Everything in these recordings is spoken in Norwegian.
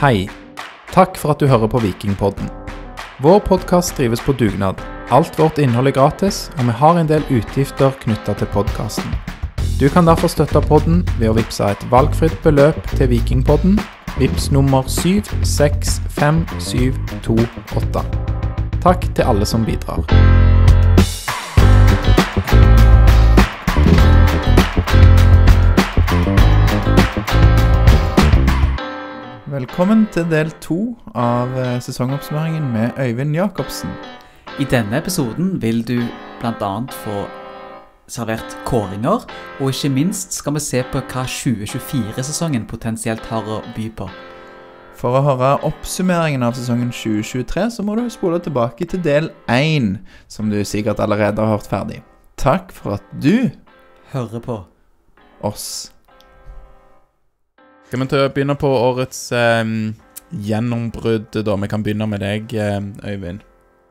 Hei, takk for at du hører på Vikingpodden. Vår podcast drives på dugnad. Alt vårt innhold er gratis, og vi har en del utgifter knyttet til podcasten. Du kan derfor støtte podden ved å vippse et valgfritt beløp til Vikingpodden, vips nummer 765728. Takk til alle som bidrar. Velkommen til del 2 av sesongoppsummeringen med Øyvind Jakobsen. I denne episoden vil du blant annet få servert kåringer, og ikke minst skal vi se på hva 2024-sesongen potensielt har å by på. For å høre oppsummeringen av sesongen 2023, så må du spole tilbake til del 1, som du sikkert allerede har hørt ferdig. Takk for at du hører på oss. Skal vi begynne på årets gjennombrudd da? Vi kan begynne med deg, Øyvind.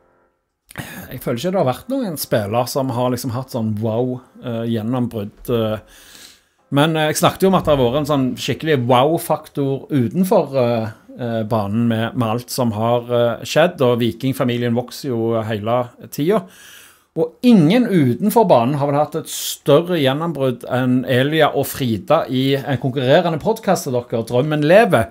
Jeg føler ikke det har vært noen spiller som har liksom hatt sånn wow-gjennombrudd. Men jeg snakket jo om at det har vært en sånn skikkelig wow-faktor utenfor banen med alt som har skjedd, og Vikingfamilien vokser jo hele tiden. Og ingen utenfor banen har vel hatt et større gjennombrudd enn Elia og Frida i en konkurrerende podcast til dere, Drømmen lever.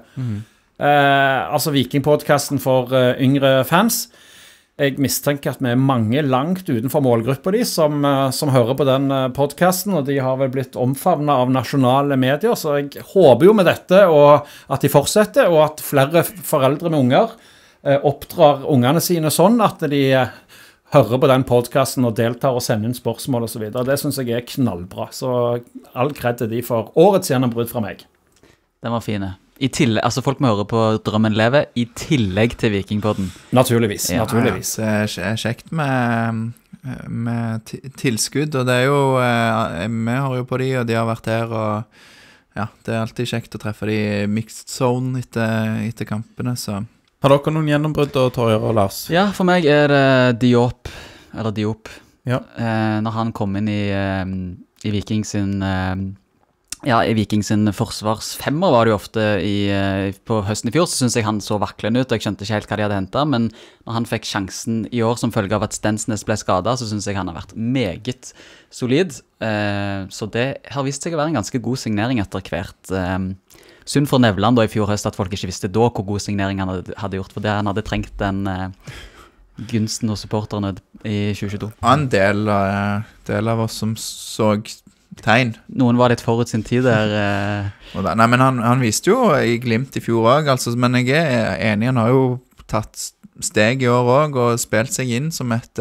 Altså Vikingpodcasten for yngre fans. Jeg mistenker at vi er mange langt utenfor målgruppa de som hører på den podcasten, og de har vel blitt omfavnet av nasjonale medier, så jeg håper jo med dette og at de fortsetter, og at flere foreldre med unger oppdrar ungene sine sånn at de hører på den podcasten og deltar og sender inn spørsmål og så videre. Det synes jeg er knallbra, så all kred til de for årets gjennombrudd fra meg. Den var fine. I tillegg, altså folk må høre på Drømmen lever i tillegg til Vikingpodden. Naturligvis, ja. Naturligvis. Ja, det er kjekt med tilskudd, og det er jo, vi har jo på de, og de har vært her, og ja, det er alltid kjekt å treffe de i mixed zone etter kampene, så... Har dere noen gjennombrudd, Torjer og Lars? Ja, for meg er det Diop. Ja. Når han kom inn i Viking sin... I Viking sin forsvarsfemmer var det jo ofte på høsten i fjor, så synes jeg han så vaklende ut, og jeg skjønte ikke helt hva de hadde hentet, men når han fikk sjansen i år som følge av at Stensnes ble skadet, så synes jeg han har vært meget solid. Så det har vist seg å være en ganske god signering etter hvert. Synd for Nevland da i fjor høst at folk ikke visste da hvor god signering han hadde gjort, for det han hadde trengt den gunsten hos supporterne i 2022. En del av oss som så tegn. Noen var litt forut sin tid der. Nei, men han viste jo i glimt i fjor også, altså, men jeg er enig, han har jo tatt steg i år også, og spilt seg inn som et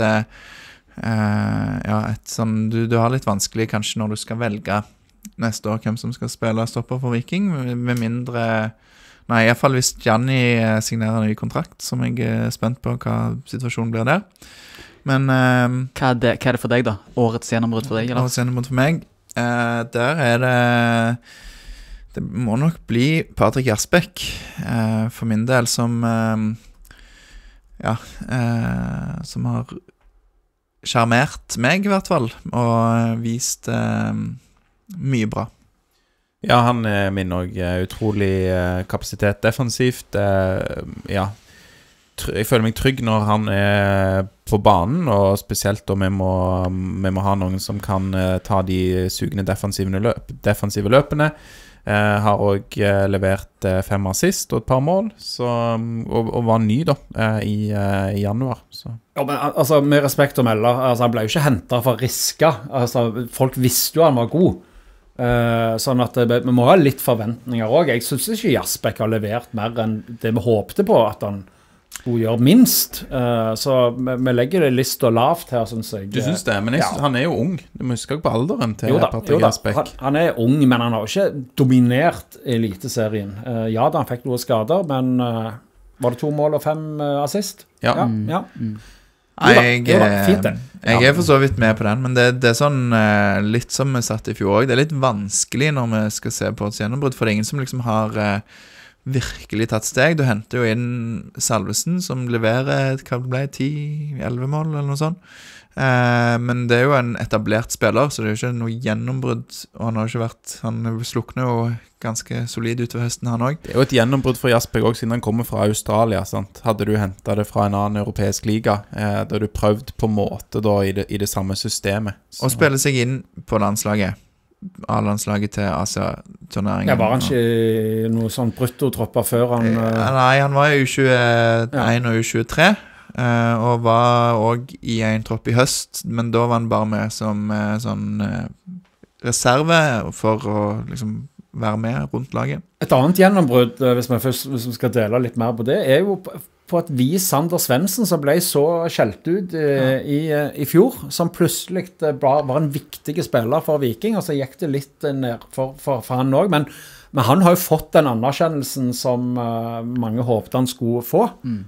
sånn, du har litt vanskelig kanskje når du skal velge neste år hvem som skal spille stopper for Viking, med mindre... Nei, i hvert fall hvis Gianni signerer en ny kontrakt, som jeg er spent på hva situasjonen blir der. Men... Hva er det for deg da? Årets gjennombrudd for deg, eller? Årets gjennombrudd for meg? Der er det må nok bli Patrick Jasbæk for min del som som har charmert meg i hvert fall og vist mye bra. Ja, han er min også utrolig kapasitet defensivt. Jeg føler meg trygg når han er på banen, og spesielt da vi må ha noen som kan ta de sugende defensive løpene. Har også levert 5 assist og et par mål, og var ny da i januar. Så. Ja, men altså, med respekt å melde, altså, han ble jo ikke hentet for riska. Altså, folk visste jo han var god. Sånn at vi må ha litt forventninger også. Jeg synes ikke Jasbæk har levert mer enn det vi håpte på at han skulle gjøre minst. Så vi legger det lista lavt her, synes jeg. Du synes det, men han er jo ung. Du må huske på alderen til Patrick Jasbæk. Han er ung, men han har ikke dominert eliteserien. Ja, da han fikk noen skader, men var det 2 mål og 5 assist? Ja. Ja. Jeg er for så vidt med på den, men det er sånn litt som vi satt i fjor også. Det er litt vanskelig når vi skal se på et gjennombrudd, for det er ingen som liksom har virkelig tatt steg. Du henter jo inn Salvesen, som leverer, hva det ble, 10-11 mål eller noe sånt. Men det jo en etablert spiller, så det jo ikke noe gjennombrudd, og han slukner jo ganske solid utover høsten, han også. Det jo et gjennombrudd for Jasper også, siden han kommer fra Australia, sant? Hadde du hentet det fra en annen europeisk liga, da du prøvd på en måte da, i det samme systemet. Og spille seg inn på landslaget. A-landslaget til Asia-turneringen. Var han ikke noe sånn bruttotropper før han... Nei, han var jo U21 og U23, og var også i en tropp i høst, men da var han bare med som sånn reserve for å liksom være med rundt laget. Et annet gjennombrudd, hvis vi skal dele litt mer på det, jo på at Sander Svendsen, som ble så skjelt ut i fjor, som plutselig var en viktig spiller for Viking, og så gikk det litt ned for han også, men han har jo fått den anerkjennelsen som mange håpte han skulle få.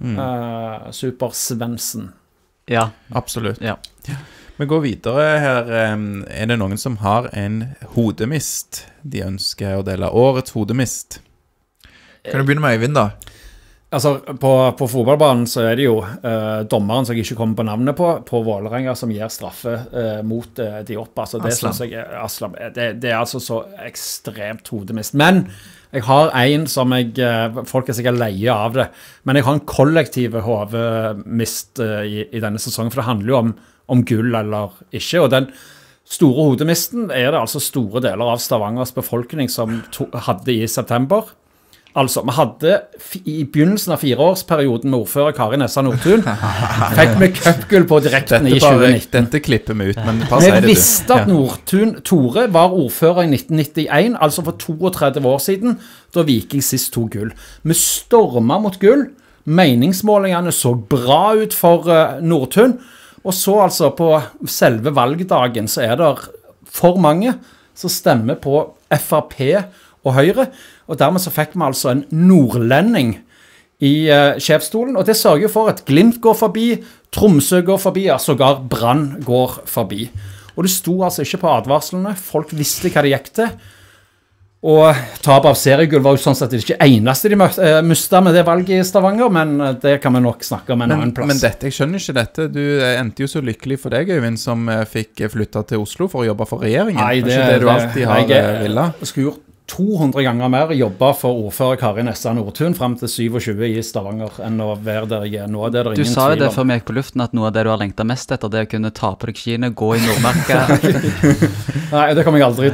Super Svendsen. Ja, absolutt. Ja. Vi går videre her. Det noen som har en hodemist de ønsker å dele? Årets hodemist. Kan du begynne med Øyvind da? Altså, på fotballbanen så det jo dommeren som jeg ikke kommer på navnet på Vålerenga, som gir straffe mot de opp. Altså, det synes jeg Aslam. Det altså så ekstremt hodemist. Men jeg har en som folk sikkert leie av det, men jeg har en kollektiv hodemist i denne sesongen, for det handler jo om gull eller ikke, og den store hodemisten det altså store deler av Stavangers befolkning som hadde i september. Altså, vi hadde i begynnelsen av 4-årsperioden med ordfører Kari Nessa Nordtun, fikk vi cupgull på direkten i 2019. Dette klipper vi ut, men vi visste at Nordtun Tore var ordfører i 1991, altså for 32 år siden, da Viking sist tog gull. Vi stormet mot gull, meningsmålingene så bra ut for Nordtun, og så altså på selve valgdagen så det for mange som stemmer på FrP og Høyre, og dermed så fikk vi altså en nordlending i sjefsstolen, og det sørger for at Glimt går forbi, Tromsø går forbi, sågar Brann går forbi. Og det sto altså ikke på advarslene, folk visste hva det gikk til, og tap av seriegull var jo sånn at det ikke eneste de mistet med det valget i Stavanger, men det kan vi nok snakke om en annen plass. Men dette, jeg skjønner ikke dette. Du endte jo så lykkelig for deg, Øyvind, som fikk flyttet til Oslo for å jobbe for regjeringen. Nei, det du alltid har villet. Jeg skulle gjort 200 ganger mer jobba for ordfører Kari Nessa Nordtun frem til 27 i Stavanger enn å være der jeg nå. Det ingen tvil om. Du sa jo det før vi gikk på luften, at noe av det du har lengtet mest etter, det å kunne ta på deg skiene, gå i Nordmarka. Nei, det kommer jeg aldri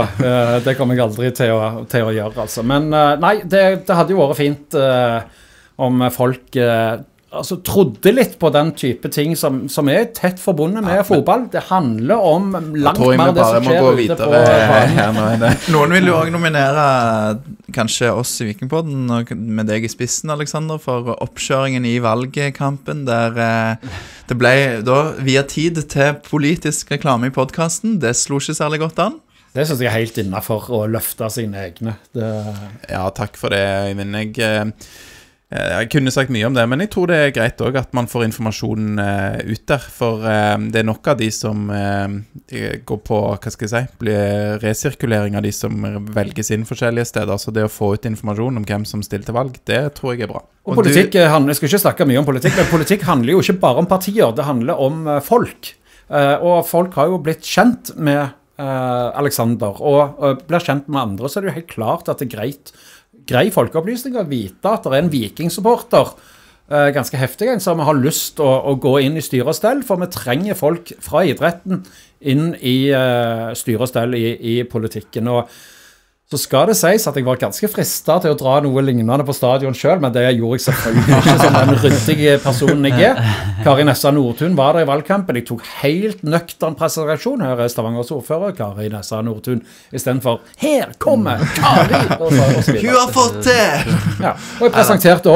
til å gjøre, altså. Men nei, det hadde jo vært fint om folk trodde litt på den type ting som tett forbundet med fotball. Det handler om langt mer det som skjer ute på banen. Noen vil jo også nominere kanskje oss i Vikingpodden med deg i spissen, Alexander, for oppkjøringen i valgkampen der det ble da via tid til politisk reklame i podcasten. Det slo ikke særlig godt an. Det synes jeg helt innenfor å løfte sine egne. Ja, takk for det, Øyvind. Jeg kunne sagt mye om det, men jeg tror det greit også at man får informasjon ut der, for det nok av de som går på, hva skal jeg si, blir resirkulering av de som velges inn forskjellige steder, så det å få ut informasjon om hvem som stiller til valg, det tror jeg bra. Og politikk handler, jeg skal ikke snakke mye om politikk, men politikk handler jo ikke bare om partier, det handler om folk, og folk har jo blitt kjent med Alexander, og blir kjent med andre, så det jo helt klart at det grei folkeopplysning å vite at det en vikingsupporter, ganske heftig en, som har lyst å gå inn i styre og stell, for vi trenger folk fra idretten inn i styre og stell i politikken. Og så skal det sies at jeg var ganske fristet til å dra noe lignende på stadion selv, men det gjorde jeg selvfølgelig ikke som den ryddige personen jeg Kari Nessa Nordtun var der i valgkampen. Jeg tok helt nøktern presentasjon. Her Stavangers ordfører, Kari Nessa Nordtun, i stedet for «Her kommer Kari!» Hun har fått det! Ja, og jeg presenterte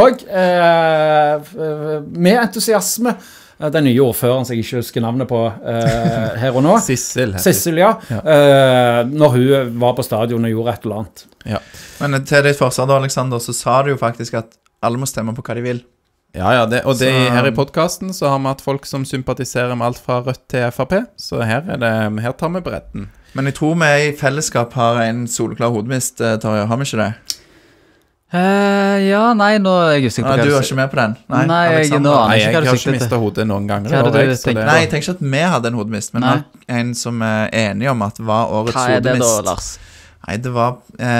også med entusiasme den nye ordføreren som jeg ikke husker navnet på her og nå. Sissel, ja. Når hun var på stadion og gjorde et eller annet. Ja. Men til ditt forsvar da, Alexander, så sa du jo faktisk at alle må stemme på hva de vil. Ja, her i podcasten så har vi hatt folk som sympatiserer med alt fra Rødt til FrP, så her tar vi bretten. Men jeg tror vi i fellesskap har en soleklar hodemist, Tarjei, har vi ikke det? Ja, nei, nå er jeg usikker på Du var ikke med på den? Nei, jeg Alexander. nå- Nei, ikke jeg hva du har sikter ikke mistet hodet noen ganger. Hva er det i år, du jeg, så tenker det- Nei, jeg tenker ikke at vi hadde en hodemist, men Nei. en som er enig om at var årets Hva er det da, hodemist. Lars? Nei, det var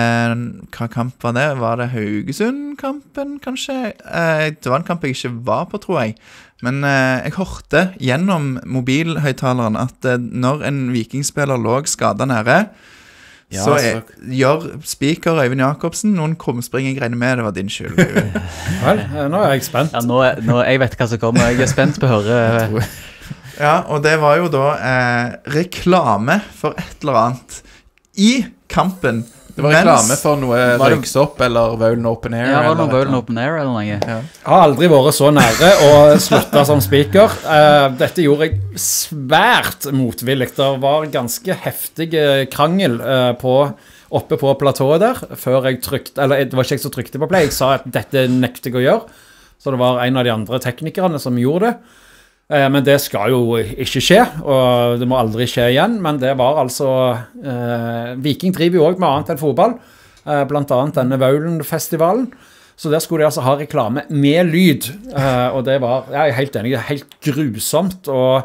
hva kamp var det? Var det Haugesund-kampen, kanskje? Det var en kamp jeg ikke var på, tror jeg. Men jeg hørte gjennom mobilhøyttaleren at når en vikingspiller lå skadet nede, Ja, så så- gjør speaker Øyvind Jakobsen noen krumspring. Jeg regner med det var din skyld. Vel, nå er jeg spent. Ja, nå jeg vet hva som kommer. Jeg er spent på å høre. Ja, og det var jo da reklame for et eller annet i kampen. Det var reklame for noe røyksopp eller Vaulen Open Air. Ja, var det noe eller et Vaulen eller Open Air eller noe? Ja. Jeg har aldri vært så nære å slutte som speaker. Dette gjorde jeg svært motvillig. Det var ganske heftig krangel oppe på platået der, før jeg trykte, eller det var ikke jeg som trykte på play, jeg sa at dette nekter jeg å gjøre, så det var en av de andre teknikerne som gjorde det. Men det skal jo ikke skje, og det må aldri skje igjen, men det var altså, Viking driver jo også med annet enn fotball, blant annet denne Vaulen-festivalen, så der skulle de altså ha reklame med lyd, og det var, jeg er helt enig, det er helt grusomt, og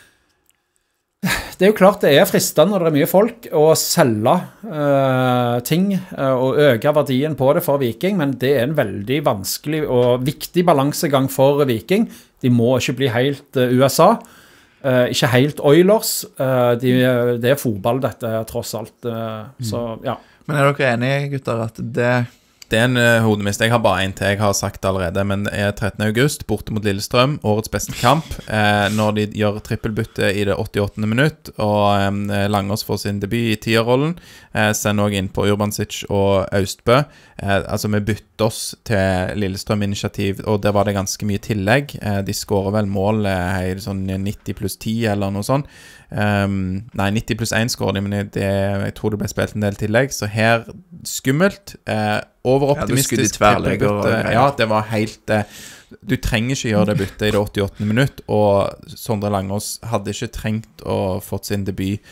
det er jo klart det er fristende når det er mye folk å selge ting og øke verdien på det for Viking, men det er en veldig vanskelig og viktig balansegang for Viking. De må ikke bli helt USA, ikke helt Oilers. Det er fotball dette, tross alt. Så, ja. Men er dere enige, gutter, at Det er en hodemist. Jeg har bare en til, jeg har sagt det allerede, men det er 13. august, borte mot Lillestrøm, årets beste kamp, når de gjør trippelbytte i det 88. minutt, og Langås får sin debut i tierrollen, sender også inn på Urbansic og Austbø. Altså, vi bytter oss til Lillestrøm-initiativ, og der var det ganske mye tillegg. De skårer vel mål sånn 90 pluss 10, eller noe sånt. Nei, 90 pluss 1 skårer de, men jeg tror det ble spilt en del tillegg, så her skummelt, overoptimistisk trippelbytte. Ja, det var helt du trenger ikke gjøre det byttet i det 88. minutt, og Sondre Langås hadde ikke trengt å fått sin debut,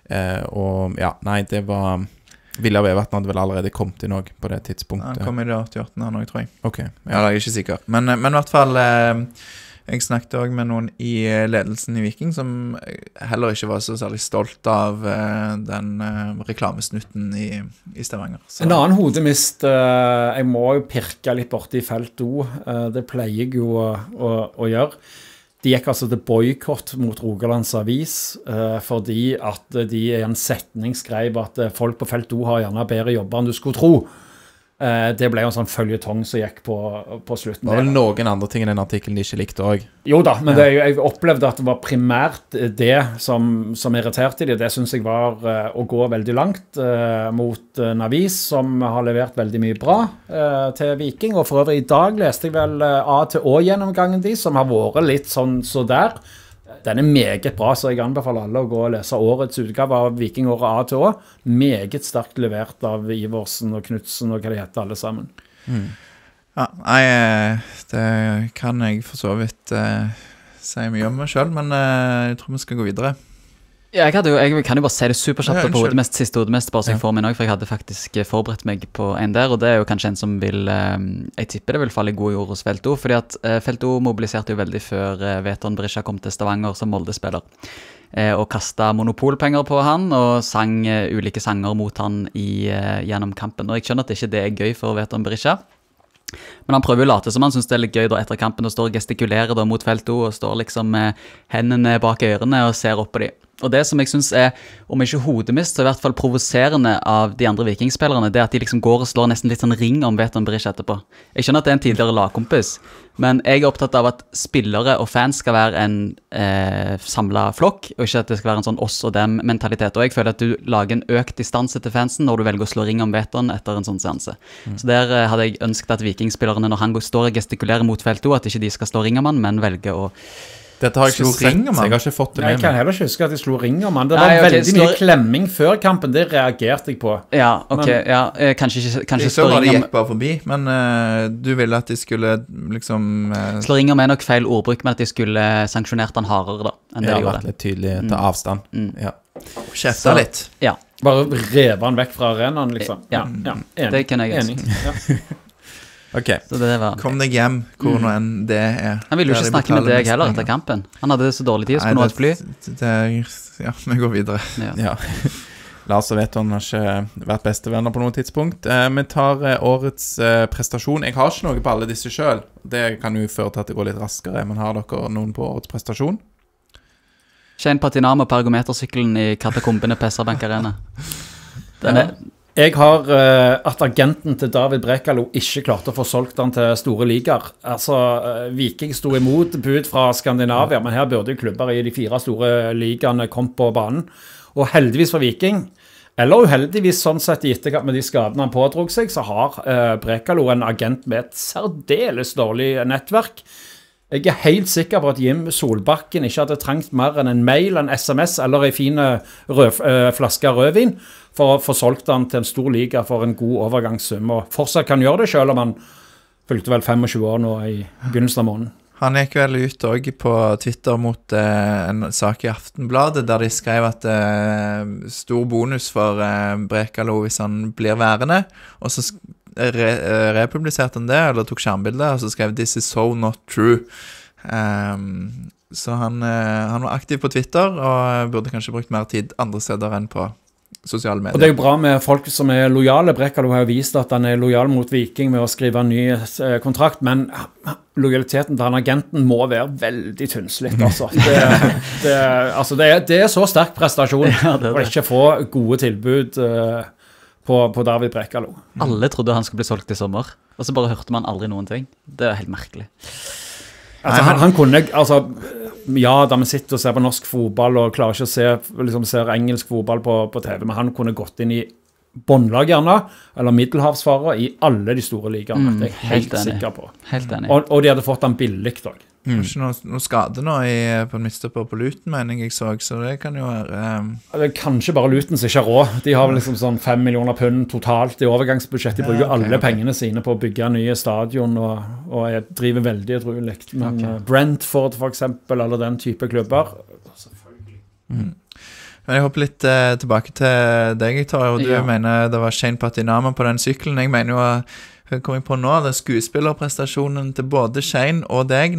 og ja, nei, det var Vilja Vevatn hadde vel allerede kommet inn også på det tidspunktet. Han kom i det 88. her nå, tror jeg. Ok, Ja, jeg er ikke sikker. Men i hvert fall, jeg snakket også med noen i ledelsen i Viking som heller ikke var så særlig stolt av den reklamesnutten i Stavanger. Så. En annen hodemist, jeg må jo pirke litt borte i felt O, det pleier jeg jo å gjøre. De gikk altså til boykott mot Rogalands Avis, fordi at de i en setning skrev at folk på felt O har gjerne bedre jobber enn du skulle tro. Det ble jo en sånn føljetong som gikk på slutten. Det var vel noen andre ting i den artikkelen de ikke likte også. Jo da, men jeg opplevde at det var primært det som irriterte de. Det synes jeg var å gå veldig langt mot Navis, som har levert veldig mye bra til Viking. Og for øvrig i dag leste jeg vel A-til-Å-gjennomgangen de, som har vært litt sånn så der. Den er meget bra, så jeg anbefaler alle å gå og lese årets utgave av Vikingåret A til Å. Meget sterkt levert av Iversen og Knudsen og hva de heter alle sammen. Ja, nei, det kan jeg for så vidt si mye om meg selv, men jeg tror vi skal gå videre. Ja, jeg kan jo bare si det superkjapt på unnskyld. siste hodemest, bare så jeg får min også, for jeg hadde faktisk forberedt meg på en der, og det er jo kanskje en som vil, jeg tipper det vil falle i god jord hos Felt O, fordi at Felt O mobiliserte jo veldig før Veton Berisha kom til Stavanger som Molde-spiller, og kastet monopolpenger på han, og sang ulike sanger mot han gjennom kampen, og jeg skjønner at ikke det er gøy for Veton Berisha, men han prøver jo å late som han synes det er litt gøy da etter kampen, og står og gestikulerer da mot Felt O, og står liksom med hendene bak ørene og ser opp på de. Og det som jeg synes er, om ikke hodemist, så i hvert fall provoserende av de andre vikingspillerne, det er at de liksom går og slår nesten litt sånn ring om Veton Berisha etterpå. Jeg skjønner at det er en tidligere lagkompis, men jeg er opptatt av at spillere og fans skal være en samlet flokk, og ikke at det skal være en sånn oss og dem mentalitet. Og jeg føler at du lager en økt distanse til fansen når du velger å slå ring om Veton etter en sånn seanse. Så der hadde jeg ønsket at vikingspillerne, når han står og gestikulerer mot Felt O, at ikke de skal slå ring om han, men velge å Dette har jeg ikke sett, jeg har ikke fått det med meg. Jeg kan heller ikke huske at de slo ring om han. Det var veldig mye klemming før kampen, det reagerte jeg på. Ja, ok, kanskje Jeg så bare de gikk bare forbi, men du ville at de skulle liksom slå ring om er nok feil ordbruk, men at de skulle sanksjonert han hardere da, enn det de gjorde. Vært litt tydelig til avstand. Ja. Kjefta litt. Ja. Bare reve han vekk fra arenaen, liksom. Ja. Enig. Det kan jeg Enig. Ja. Ok. Så det var... Kom deg hjem, hvor nå enn det er. Han ville jo ikke snakke med deg heller etter kampen. Han hadde så dårlig tid, skulle nå et fly. Ja, vi går videre. Ja. Lars og Veton har ikke vært bestevenner på noe tidspunkt. Vi tar årets prestasjon. Jeg har ikke noe på alle disse selv. Det kan jo føre til at det går litt raskere, men har dere noen på årets prestasjon? Shane Patinama på ergometersykkelen i katakombene på SR-Bank Arena. Jeg har at agenten til David Brekalo ikke klarte å få solgt han til store ligaer. Altså, Viking sto imot bud fra Skandinavia, men her burde klubber i de 4 store ligaene kom på banen. Og heldigvis for Viking, eller uheldigvis sånn sett i etterkant med de skadene han pådrog seg, så har Brekalo en agent med et særdeles dårlig nettverk. Jeg er helt sikker på at Jim Solbakken ikke hadde trengt mer enn en mail, en SMS eller en fin flaske rødvin for å få solgt han til en stor liga for en god overgangssum. Og fortsatt kan gjøre det selv om han fylte vel 25 år nå i begynnelsen av måneden. Han gikk vel ut også på Twitter mot en sak i Aftenbladet, der de skrev at stor bonus for Brekalo hvis han blir værende, og så republiserte han det, eller tok skjermbildet, og så skrev "This is so not true". Så han var aktiv på Twitter, og burde kanskje brukt mer tid andre steder enn på sosiale medier. Og det er jo bra med folk som er lojale. Brekalo har jo vist at han er lojal mot Viking med å skrive en ny kontrakt, men lojaliteten til han agenten må være veldig tynnslitt, altså. Det er så sterk prestasjon å ikke få gode tilbud på David Brekalo. Alle trodde han skulle bli solgt i sommer, og så bare hørte man aldri noen ting. Det er helt merkelig. Altså, han kunne, ja, da vi sitter og ser på norsk fotball og klarer ikke å se, ser engelsk fotball på TV, men han kunne gått inn i båndlag gjerne, eller middelhavsfarer i alle de store ligaene, det er jeg helt sikker på. Helt enig. Og de hadde fått han billig da. Kanskje noe skade nå på en midtstopper på Luton, mener jeg så det kan jo være... Det er kanskje bare Luton som ikke har råd. De har vel liksom sånn 5 millioner pund totalt i overgangsbudsjett. De bruker alle pengene sine på å bygge nye stadion og jeg driver veldig edruelig. Men Brentford for eksempel, eller den type klubber, selvfølgelig. Men jeg hopper litt tilbake til deg, Tor, og du mener det var Shane Patinama på den sykkelen. Jeg mener jo jeg kommer på nå, det skuespillerprestasjonen til både Shane og deg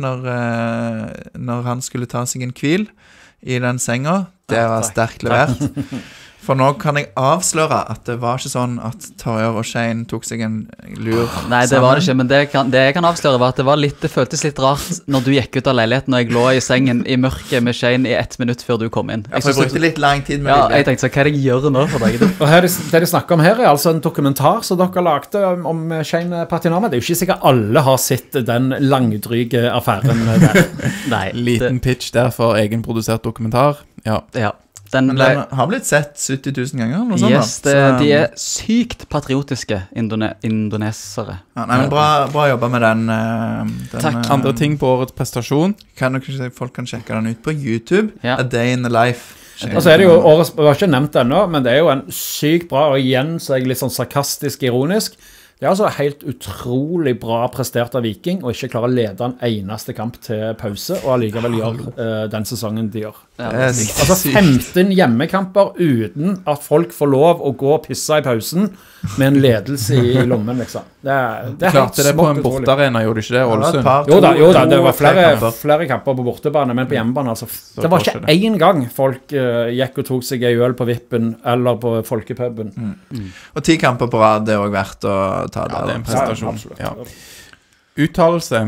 når han skulle ta seg en hvil i den senga. Det var sterkt levert. For nå kan jeg avsløre at det var ikke sånn at Torjer og Shane tok seg en lur sammen. Nei, det var det ikke, men det jeg kan avsløre var at det føltes litt rart når du gikk ut av leiligheten og jeg lå i sengen i mørket med Shane i 1 minutt før du kom inn. Jeg brukte litt lang tid med jeg tenkte så, hva er det jeg gjør nå for deg? Og det de snakker om her er altså en dokumentar som dere lagde om Shane Patinama. Det er jo ikke sikkert alle har sett den langdryge affæren der. Nei. Liten pitch der for egenprodusert dokumentar. Ja. Men den har blitt sett 70 000 ganger eller noe sånt. Yes, de er sykt patriotiske indonesere. Ja, nei, men bra jobba med den. Takk. Andre ting på årets prestasjon. Folk kan sjekke den ut på YouTube. A Day in the Life. Altså er det jo årets, jeg har ikke nevnt det ennå, men det er jo en sykt bra, og igjen så er jeg litt sånn sarkastisk ironisk. Det er altså helt utrolig bra prestert av Viking, og ikke klare å lede en eneste kamp til pause, og allikevel gjør den sesongen de gjør. Altså 15 hjemmekamper uten at folk får lov å gå og pisse i pausen med en ledelse i lommen, liksom. Det er klarte det på en bortearena, gjorde du ikke det, Ålesund? Jo da, det var flere kamper på bortebane, men på hjemmebane, altså. Det var ikke en gang folk gikk og tok seg en øl på Vippen, eller på folkepuben. Og 10 kamper på rad, det er også verdt å ta det. Ja, det er en prestasjon. Ja. Uttalelse.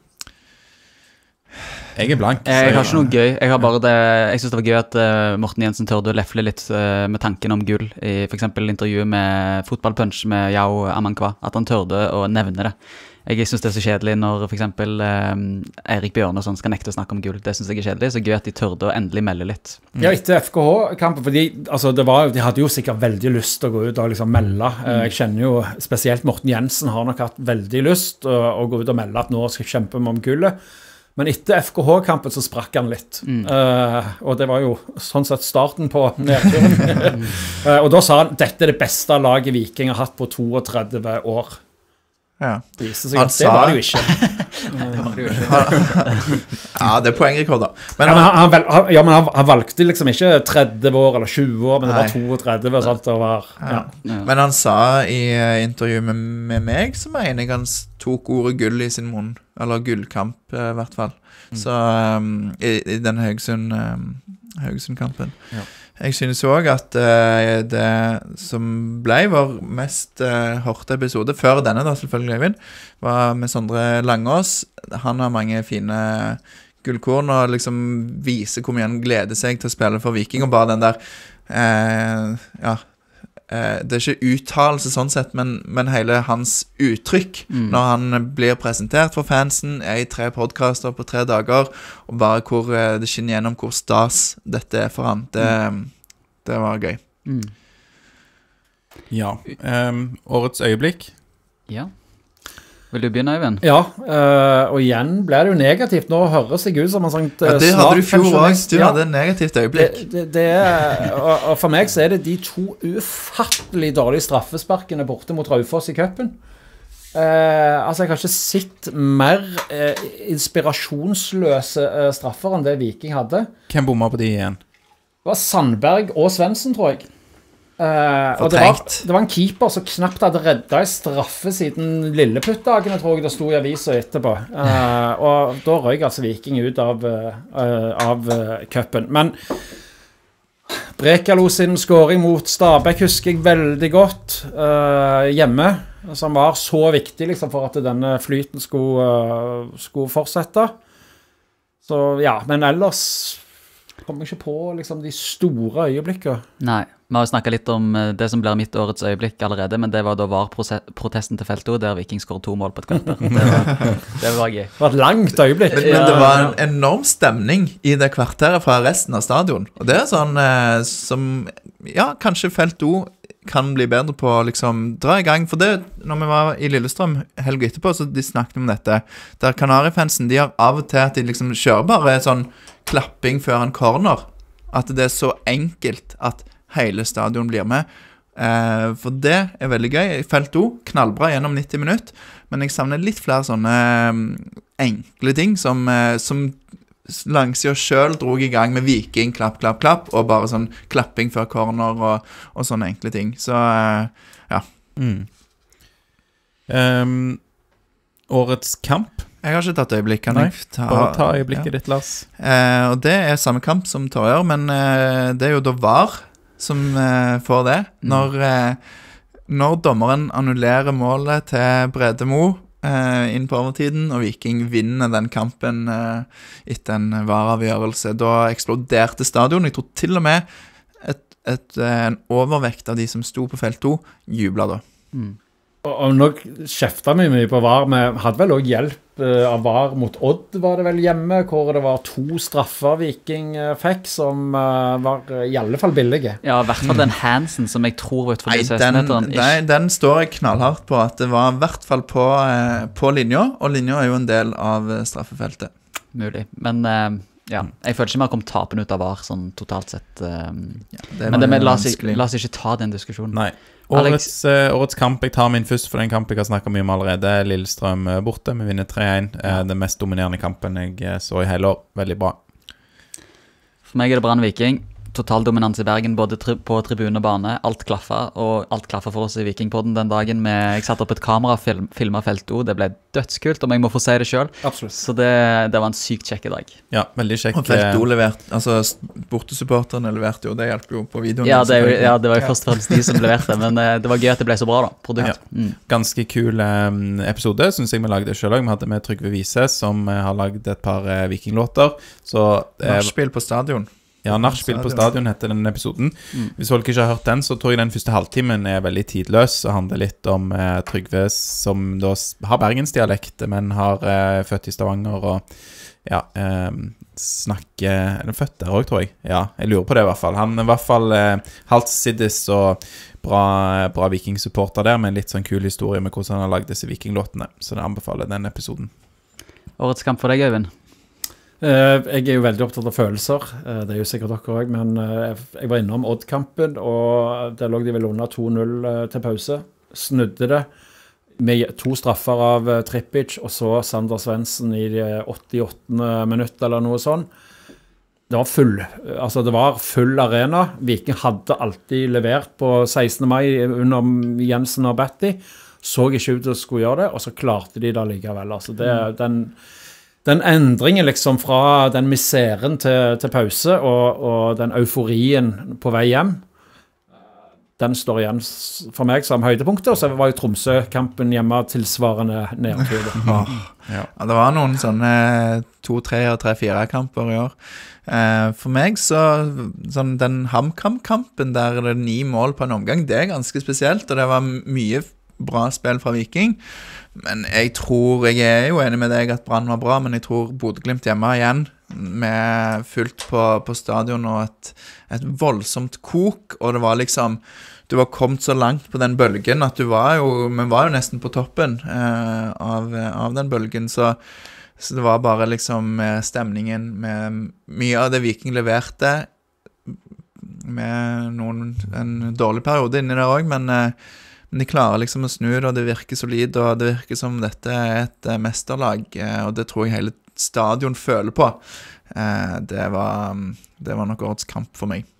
Jeg er blank. Jeg har ikke noe gøy. Jeg synes det var gøy at Morten Jensen tørde å lefle litt med tanken om gull i for eksempel intervjuet med Fotballpunch med Yao Amankwa, at han tørde å nevne det. Jeg synes det er så kjedelig når for eksempel Eirik Bjørne og sånn skal nekte å snakke om gull. Det synes jeg er kjedelig, så gøy at de tørde å endelig melde litt. Ja, etter FKH-kampen, fordi altså, de hadde jo sikkert veldig lyst til å gå ut og liksom melde. Jeg kjenner jo spesielt Morten Jensen har nok hatt veldig lyst å gå ut og melde at nå skal jeg kjempe om gullet. Men etter FKH-kampen så sprakk han litt. Og det var jo sånn sett starten på nedturen. Og da sa han, dette er det beste laget Viking har hatt på 32 år. Ja. Det viste seg at det var det jo ikke. Ja, det er poengrekord da. Men Men han valgte liksom ikke 30 år eller 20 år, men det var 32 og sånt. Men han sa i intervju med meg, så mener jeg han tok ordet gull i sin munn. Eller gullkamp, i hvert fall. Så i den Haugesund-kampen. Ja. Jeg synes også at det som ble vår mest hørte episode, før denne da selvfølgelig, Øyvind, var med Sondre Langås. Han har mange fine gullkorn, og liksom viser hvor mye han gleder seg til å spille for Viking, og bare den der, det er ikke uttalelse sånn sett, men hele hans uttrykk når han blir presentert for fansen, i 3 podcaster på 3 dager, og bare hvor det skinner gjennom hvor stas dette er for han. Det var gøy. Ja. Årets øyeblikk. Ja. Vil du begynne, Øyvind? Ja, og igjen ble det jo negativt. Nå høres det ut som en sånn det hadde du i fjor også. Du hadde et negativt øyeblikk. Og for meg så er det de 2 ufattelig dårlige straffesparkene borte mot Raufoss i cupen. Altså, jeg har ikke sett mer inspirasjonsløse straffer enn det Viking hadde. Hvem bommer på de igjen? Det var Sandberg og Svendsen, tror jeg. Og det var en keeper som knapt hadde reddet en straffe siden Lilleputt-dagene, tror jeg det stod i avisen etterpå. Og da røg altså Viking ut av cupen. Men Brekalo sin scoring mot Stabæk husker jeg veldig godt hjemme, som var så viktig liksom, for at denne flyten skulle fortsette. Så ja, men ellers kommer jeg ikke på liksom, de store øyeblikkene. Nei, vi har jo snakket litt om det som blir mitt årets øyeblikk allerede, men det var da protesten til Felto, der Viking skåret 2 mål på et kvarter. Det var gøy. Det var et langt øyeblikk. Men det var en enorm stemning i det kvarteret fra resten av stadion. Og det er sånn som, ja, kanskje Felto kan bli bedre på å liksom dra i gang. For det, når vi var i Lillestrøm helgen etterpå, så de snakket om dette. Der Kanarifansen, de har av og til at de liksom kjører bare sånn klapping før en corner. At det er så enkelt at hele stadion blir med. For det er veldig gøy. Felt O, knallbra gjennom 90 minutter. Men jeg savner litt flere sånne enkle ting som Langsida selv drog i gang med Viking, klapp, klapp, klapp, og bare sånn klapping før corner og sånne enkle ting. Så, ja. Årets kamp? Jeg har ikke tatt øyeblikk. Kan jeg bare ta øyeblikket ditt, Lars. Og det er samme kamp som Torjer, men det er jo da VAR som får det. Når dommeren annullerer målet til Brede Mo inn på overtiden, og Viking vinner den kampen etter en VAR-avgjørelse, da eksploderte stadion. Jeg tror til og med en overvekt av de som sto på felt 2 jublet da. Og nå kjeftet vi mye på VAR. Vi hadde vel også hjelp av VAR mot Odd, var det vel hjemme, hvor det var 2 straffer Viking fikk, som var i alle fall billige. Ja, i hvert fall den Hansen som jeg tror var utenfor 16-meteren. Nei, den står jeg knallhardt på at det var i hvert fall på linja, og linja er jo en del av straffefeltet. Mulig, men ja, jeg føler ikke vi har kommet tapen ut av VAR sånn totalt sett. Men la oss ikke ta den diskusjonen. Nei. Årets kamp, jeg tar min først for den kamp jeg har snakket mye om allerede. Lillestrøm borte, vi vinner 3-1. Den mest dominerende kampen jeg så i hele år. Veldig bra. For meg er det Brann Viking. Total dominans i Bergen, både på tribune og bane. Alt klaffa, og alt klaffa for oss i Vikingpodden den dagen. Jeg satte opp et kamera, filmet felt O. Det ble dødskult, om jeg må få si det selv. Absolutt. Så det var en sykt kjekk dag. Ja, veldig kjekk. Og felt O leverte, altså bortesupporterne leverte jo, det hjelper jo på videoen. Ja, det var jo først og fremst de som leverte, men det var gøy at det ble så bra da, produkt. Ja. Ganske kul episode, synes jeg vi lagde selv også. Vi hadde med Trygve Vise, som har laget et par vikinglåter. Nachspiel på stadion. Ja, Nachspiel på stadion heter den episoden. Hvis folk ikke har hørt den, så tror jeg den første halvtimen er veldig tidløs, og handler litt om Trygve, som da har bergensdialekt, men har født i Stavanger, og ja, er den født der også, tror jeg? Ja, jeg lurer på det i hvert fall. Han er i hvert fall halvt siddis og bra vikingsupporter der, med en litt sånn kul historie med hvordan han har laget disse vikinglåtene, så det anbefaler den episoden. Årets kamp for deg, Øyvind? Jeg er jo veldig opptatt av følelser. Det er jo sikkert dere også, men jeg var innom Odd-kampen, og der lå de vel under 2-0 til pause. Snudde det. med 2 straffer av Trippic, og så Sander Svensson i det 88. minutt eller noe sånn. Det var full arena. Viking hadde alltid levert på 16. mai under Jensen og Batty. Så ikke ut til å skulle gjøre det, og så klarte de det likevel. Altså den endringen liksom fra den miseren til pause og den euforien på vei hjem, den står igjen for meg som høydepunktet, og så var jo Tromsø-kampen hjemme tilsvarende nedtur. Ja, det var noen sånne 2, 3 og 3, 4 kamper i år. For meg sånn den HamKam-kampen der det 9 mål på en omgang, det ganske spesielt, og det var mye bra spill fra Viking. Men jeg er jo enig med deg at Brann var bra, men jeg tror Bodø/Glimt hjemme igjen, med fullt på stadion og et voldsomt kok, og det var liksom, du var kommet så langt på den bølgen at vi var jo nesten på toppen av den bølgen, så det var bare liksom stemningen med mye av det Viking leverte, med en dårlig periode inni der også, men de klarer liksom å snu det, og det virker solid, og det virker som dette er et mesterlag, og det tror jeg hele stadion føler på. Det var nok årets kamp for meg.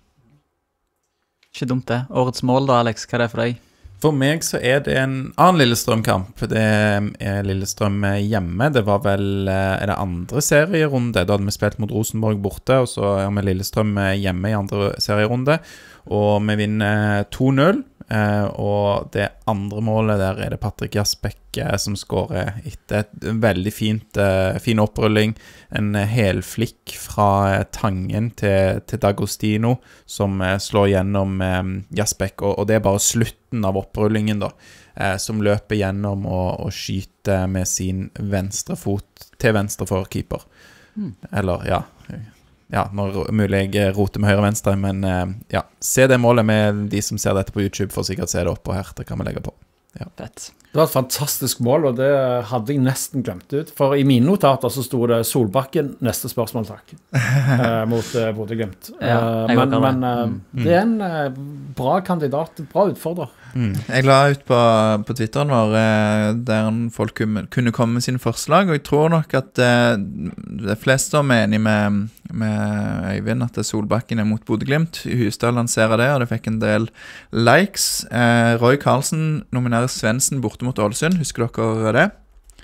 Ikke dumt det. Årets mål da, Alex, hva er det for deg? For meg så er det en annen Lillestrøm-kamp. Det er Lillestrøm hjemme. Det var vel det andre serierunde. Da hadde vi spilt mot Rosenborg borte, og så er vi Lillestrøm hjemme i andre serierunde. Og vi vinner 2-0. Og det andre målet der er det Patrick Jasbæk som skårer etter en veldig fin opprulling, en helflikk fra Tangen til D'Agostino som slår gjennom Jasbæk, og det er bare slutten av opprullingen da, som løper gjennom og skyter med sin venstre fot til venstre for keeper. Eller ja, når mulig jeg roter med høyre-venstre, men ja, se det målet med de som ser dette på YouTube, for sikkert se det oppå her, det kan vi legge på. Ja. Fett. Det var et fantastisk mål, og det hadde jeg nesten glemt ut, for i mine notater så stod det Solbakken, neste spørsmål takk, mot Bodø/Glimt. Men det er en bra kandidat, bra utfordrer. Jeg la ut på Twitteren vår der folk kunne komme med sine forslag, og jeg tror nok at de fleste er enige med Øyvind at Solbakken er mot Bodø/Glimt. Husdal lanserer det, og det fikk en del likes. Roy Karlsen nominerer Svendsen borte mot Ålesund, husker dere det?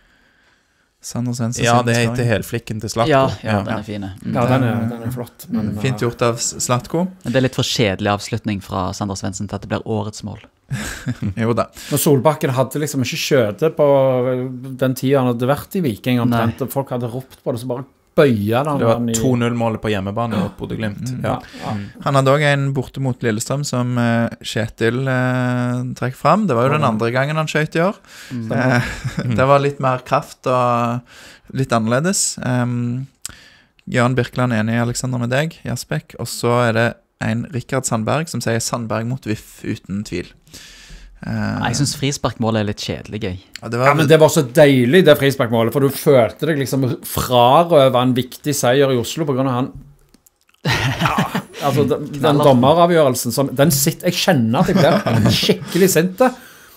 Sander Svendsen. Ja, det heter helflikken til Slatko. Ja, den er fine. Ja, den er flott. Men, fint gjort av Slatko. Men det er litt for kjedelig avslutning fra Sander Svendsen til at det blir årets mål. Jo da. Når Solbakken hadde liksom ikke skjøtet på den tiden han hadde vært i Viking omtrent, og folk hadde ropt på det, så bare bøya den. Det var 2-0-målet på hjemmebane mot Bodø/Glimt. Han hadde også en borte mot Lillestrøm som Kjetil trekk fram. Det var jo den andre gangen han skjøt i år. Det var litt mer kraft og litt annerledes. Jørgen Birkeland enig i Alexander med deg, Jasbæk, og så er det en Rikard Sandberg som sier Sandberg mot VIF uten tvil. Jeg synes frisparkmålet er litt kjedelig gøy. Men det var så deilig det frisparkmålet, for du følte deg liksom frarøve en viktig seier i Oslo på grunn av han. Altså den dommeravgjørelsen som, jeg kjenner at jeg blir skikkelig sinte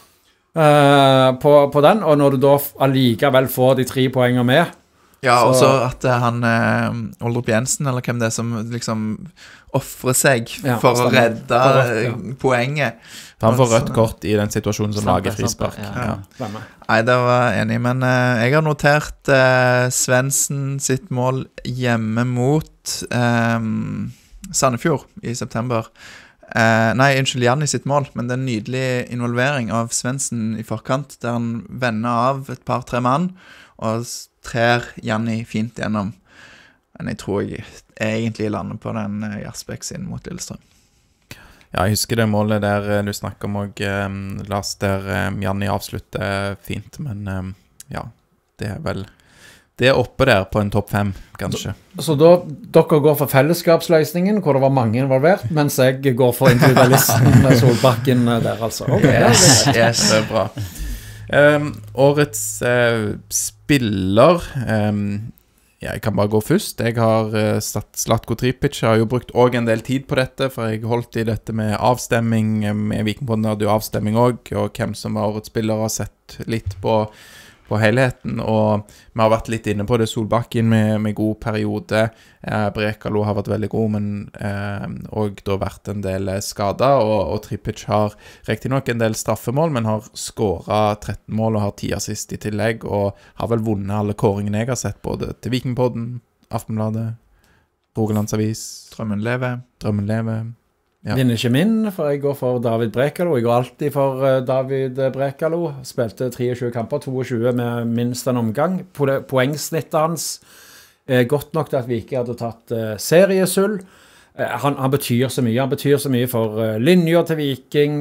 på den, og når du da allikevel får de 3 poengene med. Ja, og så at han Oldrup Jensen, eller hvem det er som liksom offrer seg for å redde poenget. Han får rødt kort i den situasjonen som lager frispark. Nei, det var enig, men jeg har notert Svendsen sitt mål hjemme mot Sandefjord i september. Janni sitt mål, men det er en nydelig involvering av Svendsen i forkant, der han vender av et par-tre mann, og trer Janni fint gjennom. Men jeg tror jeg egentlig lander på den Jasbæk sin mot Lillestrøm. Ja, jeg husker det målet der du snakker om og Lars, der Janni avslutter fint, men ja, det er vel det er oppe der på en topp 5, kanskje. Så dere går for fellesskapsløsningen, hvor det var mange involvert, mens jeg går for individualisten med Solbakken der, altså. Yes, det er bra. Årets spiller Jeg kan bare gå først. Jeg har Zlatko Tripic. Jeg har jo brukt også en del tid på dette, for jeg holdt i dette med avstemming. Med Vikingpodden hadde jo avstemming også, og hvem som var årets spiller har sett litt på helheten, og vi har vært litt inne på det. Solbakken med god periode. Brekalo har vært veldig god, men og da vært en del skader, og Tripic har riktig nok en del straffemål, men har skåret 13 mål og har 10 assist i tillegg, og har vel vunnet alle kåringene jeg har sett, både til Vikingpodden, Aftenbladet, Rogalands Avis. Drømmen lever. Ja. Vinner ikke min, for jeg går for David Brekalo. Jeg går alltid for David Brekalo. Spilte 23 kamper, 22 med minst en omgang. Poengsnittet hans er godt nok til at Viking hadde tatt seriesull. Han betyr så mye. Han betyr så mye for linjer til Viking,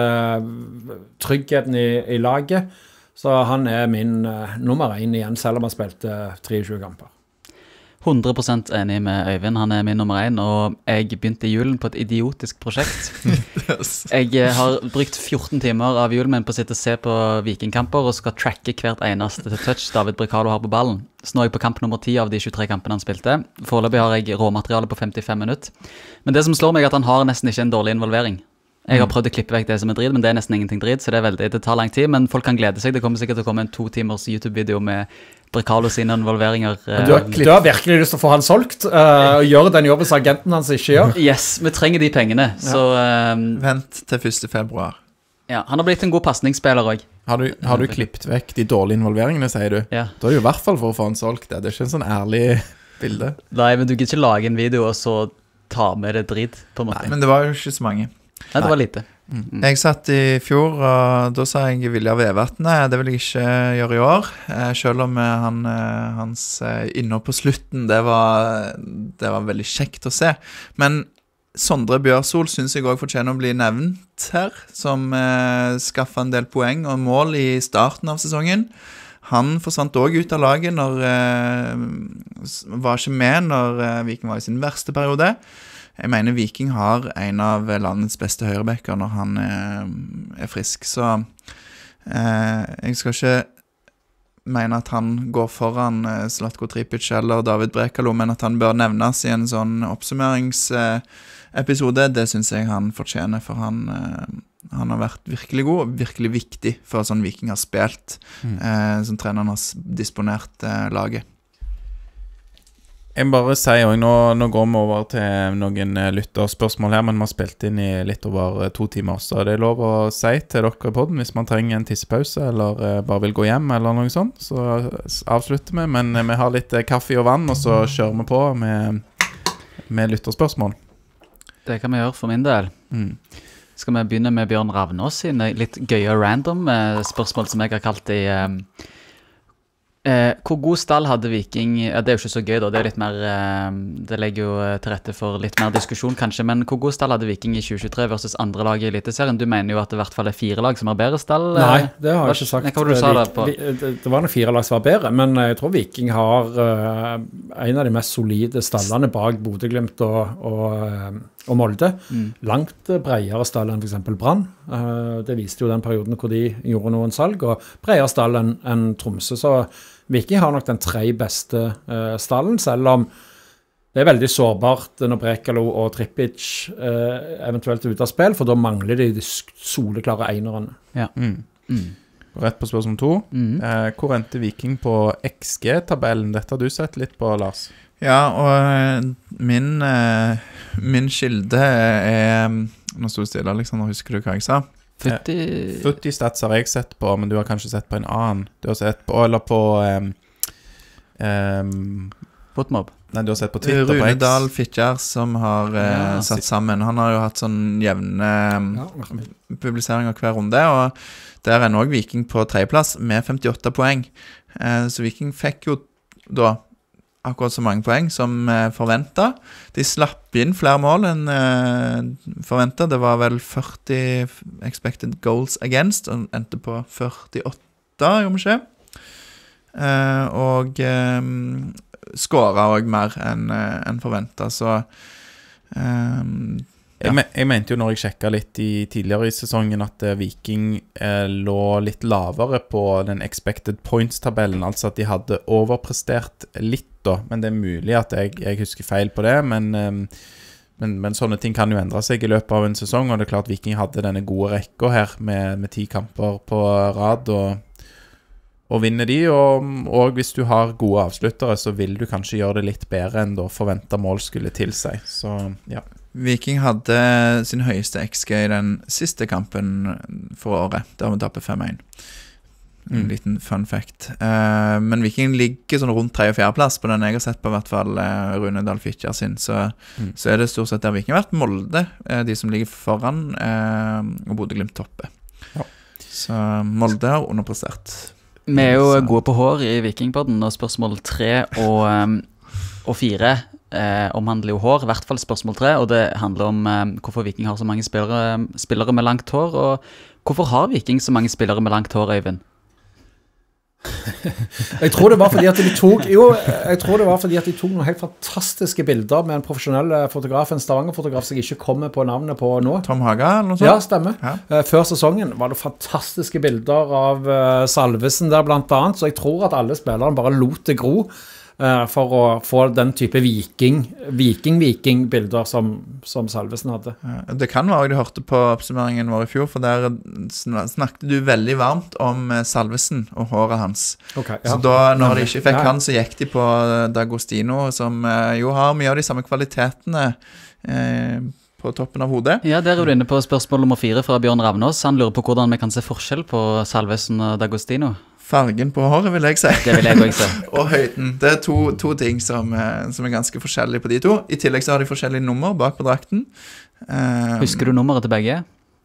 tryggheten i laget. Så han er min nummer 1 igjen, selv om han spilte 23 kamper. 100% enig med Øyvind, han er min nummer 1, og jeg begynte i julen på et idiotisk prosjekt. Jeg har brukt 14 timer av julen min på å sitte og se på vikingkamper, og skal tracke hvert eneste touch David Brekalo har på ballen. Så nå er jeg på kamp nummer 10 av de 23 kampene han spilte. Foreløpig har jeg råmateriale på 55 minutter. Men det som slår meg er at han har nesten ikke en dårlig involvering. Jeg har prøvd å klippe vekk det som er drit, men det er nesten ingenting drit, så det tar lang tid, men folk kan glede seg. Det kommer sikkert til å komme en 2 timers YouTube-video med Brekalo sine involveringer. Du har virkelig lyst til å få han solgt, og gjøre den jobben som agenten hans ikke gjør. Yes, vi trenger de pengene, så... Vent til 1. februar. Ja, han har blitt en god passningsspiller også. Har du klippet vekk de dårlige involveringene, sier du? Ja. Da er det jo i hvert fall for å få han solgt det. Det er ikke en sånn ærlig bilde. Nei, men du kan ikke lage en video og så ta med det drit, på en måte. Nei, men det var jo ikke så mange. Nei, det var lite. Jeg satt i fjor, og da sa jeg Vilja Vevatnet. Det vil jeg ikke gjøre i år, selv om hans innhold på slutten, det var veldig kjekt å se. Men Sondre Bjørsol synes jeg også fortjener å bli nevnt her, som skaffet en del poeng og mål i starten av sesongen. Han forsvant også ut av laget var ikke med når Viking var i sin verste periode. Jeg mener Viking har en av landets beste høyrebekker når han er frisk, så jeg skal ikke mene at han går foran Zlatko Tripic eller David Brekalo, men at han bør nevnes i en sånn oppsummeringsepisode, det synes jeg han fortjener, for han har vært virkelig god og virkelig viktig for sånn Viking har spilt, som treneren har disponert laget. Jeg bare sier også, nå går vi over til noen lytterspørsmål her, men vi har spilt inn i litt over 2 timer, så det er lov å si til dere i podden hvis man trenger en tissepause, eller bare vil gå hjem, eller noe sånt, så avslutter vi, men vi har litt kaffe og vann, og så kjører vi på med lytterspørsmål. Det kan vi gjøre for min del. Skal vi begynne med Bjørn Ravnås sine litt gøye random spørsmål som jeg har kalt i... hvor god stall hadde Viking? Ja, det er jo ikke så gøy da, det er litt mer det legger jo til rette for litt mer diskusjon kanskje, men hvor god stall hadde Viking i 2023 versus andre lag i Eliteserien? Du mener jo at det i hvert fall er 4 lag som har bedre stall? Nei, det har jeg ikke sagt. Hva var det du sa da på? Det var noen 4 lag som var bedre, men jeg tror Viking har en av de mest solide stallene bak Bodø/Glimt og Molde. Langt bredere stall enn for eksempel Brann. Det viste jo den perioden hvor de gjorde noen salg, og bredere stall enn Tromsø, så Viking har nok den 3 beste stallen, selv om det er veldig sårbart når Brekalo og Tripic eventuelt er ute av spill, for da mangler de soleklare einerne. Ja. Rett på spørsmål 2. Hvor endte Viking på XG-tabellen? Dette har du sett litt på, Lars. Ja, og min kilde er... Nå stod det stille, Alexander, husker du hva jeg sa? Footy Stats har jeg sett på, men du har kanskje sett på en annen. Du har sett på, eller på Fotmob. Nei, du har sett på Twitter på X. Rune Dahl Fitjar som har satt sammen. Han har jo hatt sånn jevne publiseringer hver runde, og der er nok Viking på 3. plass med 58 poeng. Så Viking fikk jo da akkurat så mange poeng som forventet. De slapp inn flere mål enn forventet. Det var vel 40 expected goals against, og endte på 48, gjorde vi ikke? Og skåret også mer enn forventet, så Jeg mente jo når jeg sjekket litt tidligere i sesongen at Viking lå litt lavere på den expected points-tabellen, altså at de hadde overprestert litt da, men det mulig at jeg husker feil på det, men sånne ting kan jo endre seg i løpet av en sesong, og det klart Viking hadde denne gode rekka her med 10 kamper på rad, og vinner de, og hvis du har gode avsluttere, så vil du kanskje gjøre det litt bedre enn da forventet mål skulle til seg. Så, ja. Viking hadde sin høyeste XG i den siste kampen for året, der vi tapte 5-1. En liten fun fact. Men Viking ligger sånn rundt 3. og 4. plass på den jeg har sett på, i hvert fall Rune Dahl Fitjar sin, så det stort sett der Viking har vært. Molde, de som ligger foran, og Bodø/Glimt toppe. Ja. Så Molde har underprestert. Vi jo gode på hår i Vikingpodden, og spørsmål 3 og 4 omhandler jo hår, i hvert fall spørsmål 3, og det handler om hvorfor Viking har så mange spillere med langt hår, og hvorfor har Viking så mange spillere med langt hår, Øyvind? Jeg tror det var fordi at de tok noen helt fantastiske bilder med en profesjonell fotograf, en Stavanger-fotograf som jeg ikke kommer på navnet på nå. Tom Haga eller noe sånt? Ja, stemmer. Ja. Før sesongen var det fantastiske bilder av Salvesen der blant annet, så jeg tror at alle spillerne bare lot det gro for å få den type viking-bilder som Salvesen hadde. Det kan være jeg hørte på oppsummeringen vår i fjor, for der snakket du veldig varmt om Salvesen og håret hans. Okay, ja. Så da, når de ikke fikk han, så gikk de på D'Agostino, som jo har mye av de samme kvalitetene på toppen av hodet. Ja, der du inne på spørsmål nummer 4 fra Bjørn Ravnås. Han lurer på hvordan vi kan se forskjell på Salvesen og D'Agostino. Fargen på håret, vil jeg si. Det vil jeg også si. Og høyden. Det to ting som ganske forskjellige på de to. I tillegg så har de forskjellige nummer bak på drakten. Husker du nummeret til begge?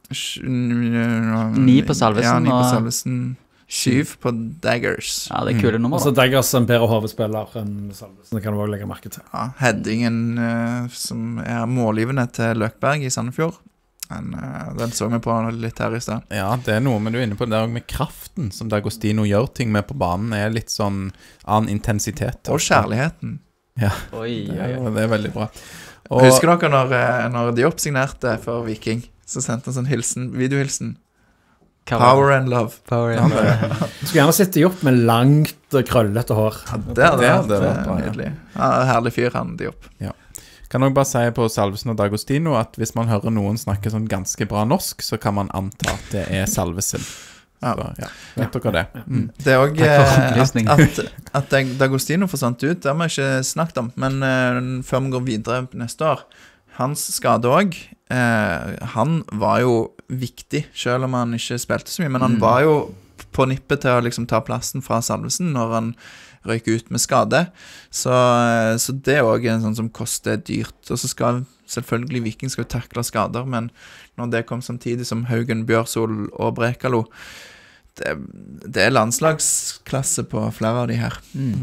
9 på Salvesen. Ja, 9 på Salvesen. 7 på Daggers. Ja, det kule nummer. Altså Daggers en bedre hovedspiller enn Salvesen, det kan du også legge merke til. Ja, headingen som målgivende til Løkberg i Sandefjord. Den så vi på litt her i sted. Ja, det noe men du inne på det med kraften som D'Agostino gjør ting med på banen, litt sånn annen intensitet. Og kjærligheten. Ja, oi. Det veldig bra. Husker dere når Diop signerte for Viking, så sendte han sånn videohilsen. Power and love. Skulle gjerne sitte Diop med langt krøllete hår. Ja, det var nydelig. Ja, herlig fyr han Diop. Ja. Kan jeg bare si på Salvesen og D'Agostino at hvis man hører noen snakke sånn ganske bra norsk, så kan man anta at det Salvesen. Så, vet dere det? Det også at D'Agostino forsvant ut, det har vi ikke snakket om, men før vi går videre neste år, hans skade også, han var jo viktig, selv om han ikke spilte så mye, men han var jo på nippet til å liksom ta plassen fra Salvesen når han røyk ut med skade, så det er også en sånn som koster dyrt, og så skal selvfølgelig Viking skal takle skader, men når det kom samtidig som Haugen, Bjørsol og Brekalo, det landslagsklasse på flere av de her.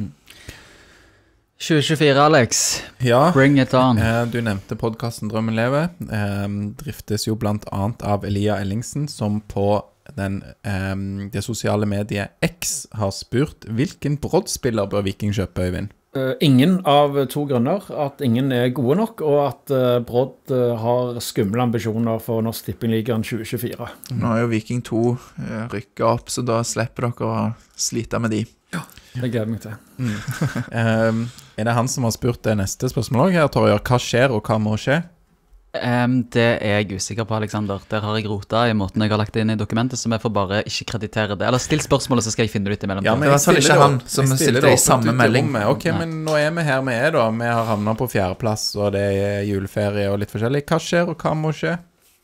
2024, Alex. Ja, bring it on. Du nevnte podcasten Drømmen Lever. Driftes jo blant annet av Elia Ellingsen, som på det sosiale mediet X har spurt hvilken Brodd-spiller bør Viking kjøpe, Øyvind? Ingen av 2 grunner. At ingen gode nok, og at Brodd har skumle ambisjoner for Norsk Tippingligaen 2024. Nå jo Viking 2 rykket opp, så da slipper dere å slite med de. Ja, det gleder meg til. Det han som har spurt det neste spørsmålet her, Torjer? Hva skjer og hva må skje? Det jeg usikker på, Alexander. Der har jeg rota i måten jeg har lagt inn i dokumentet, så vi får bare ikke kreditere det. Eller still spørsmålet, så skal jeg finne det ut imellom. Ja, men det var ikke han som sitter i samme melding. Ok, men nå vi her vi da. Vi har havnet på 4. plass, og det juleferie og litt forskjellig. Hva skjer, og hva må skje?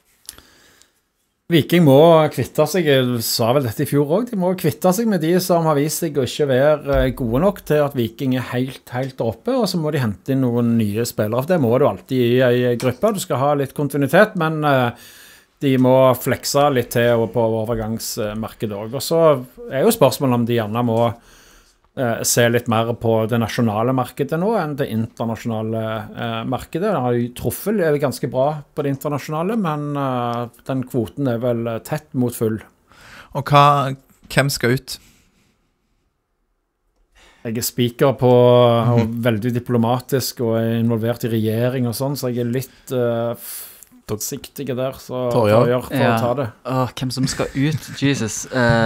Viking må kvitte seg, jeg sa vel dette i fjor også, de må kvitte seg med de som har vist seg å ikke være gode nok til at Viking helt oppe, og så må de hente inn noen nye spillere. Det må du alltid i en gruppe, du skal ha litt kontinuitet, men de må flekse litt til på overgangsmarkedet også. Og så jo spørsmålet om de gjerne må se litt mer på det nasjonale markedet nå enn det internasjonale markedet. Det har jo truffet ganske bra på det internasjonale, men den kvoten vel tett mot full. Og hvem skal ut? Jeg speaker på og veldig diplomatisk og involvert i regjering og sånn, så jeg litt siktige der, så Torjer for å ta det. Hvem som skal ut? Jesus.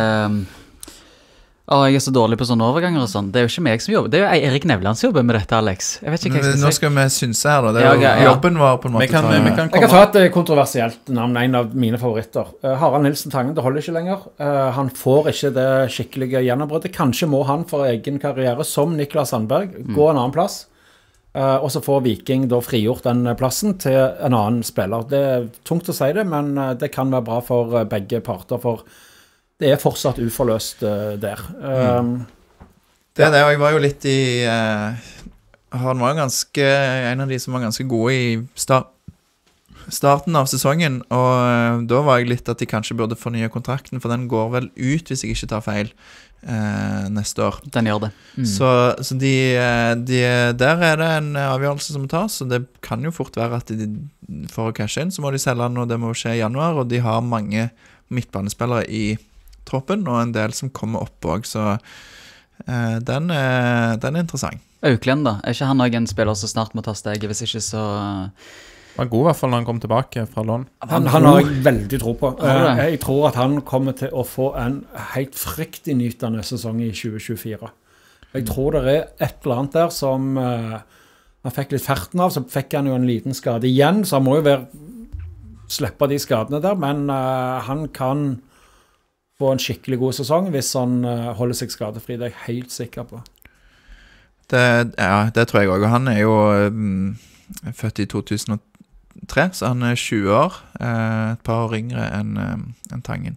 Jeg er så dårlig på sånne overganger og sånn. Det er jo ikke meg som jobber. Det er jo Erik Nevland som jobber med dette, Alex. Jeg vet ikke hva jeg skal si. Nå skal vi synse her, da. Det er jo jobben vår på en måte. Jeg kan ta et kontroversielt navn, en av mine favoritter. Harald Nilsen Tangen, det holder ikke lenger. Han får ikke det skikkelige gjennombruddet. Kanskje må han for egen karriere, som Niklas Sandberg, gå en annen plass. Og så får Viking da frigjort den plassen til en annen spiller. Det er tungt å si det, men det kan være bra for begge parter, for det er fortsatt uforløst der. Det er det, og jeg var jo litt i han var jo en av de som var ganske gode i starten av sesongen, og da var jeg litt at de kanskje burde fornye kontrakten, for den går vel ut, hvis jeg ikke tar feil, neste år. Den gjør det. Så der er det en avgjørelse som må tas, så det kan jo fort være at de for å cashe inn, så må de selge den, og det må skje i januar, og de har mange midtbanespillere i troppen, og en del som kommer opp også, så den er interessant. Auklend da, er ikke han også en spiller som snart må ta steget, hvis ikke så... Han var god i hvert fall når han kom tilbake fra lån. Han har jeg veldig tro på. Jeg tror at han kommer til å få en helt fryktinngytende sesong i 2024. Jeg tror det er et eller annet der som han fikk litt ferten av, så fikk han jo en liten skade igjen, så han må jo slippe de skadene der, men han kan få en skikkelig god sesong hvis han holder seg skadefri, det er jeg helt sikker på. Det tror jeg også, og han er jo født i 2003, så han er 20 år, et par år yngre enn Tangen.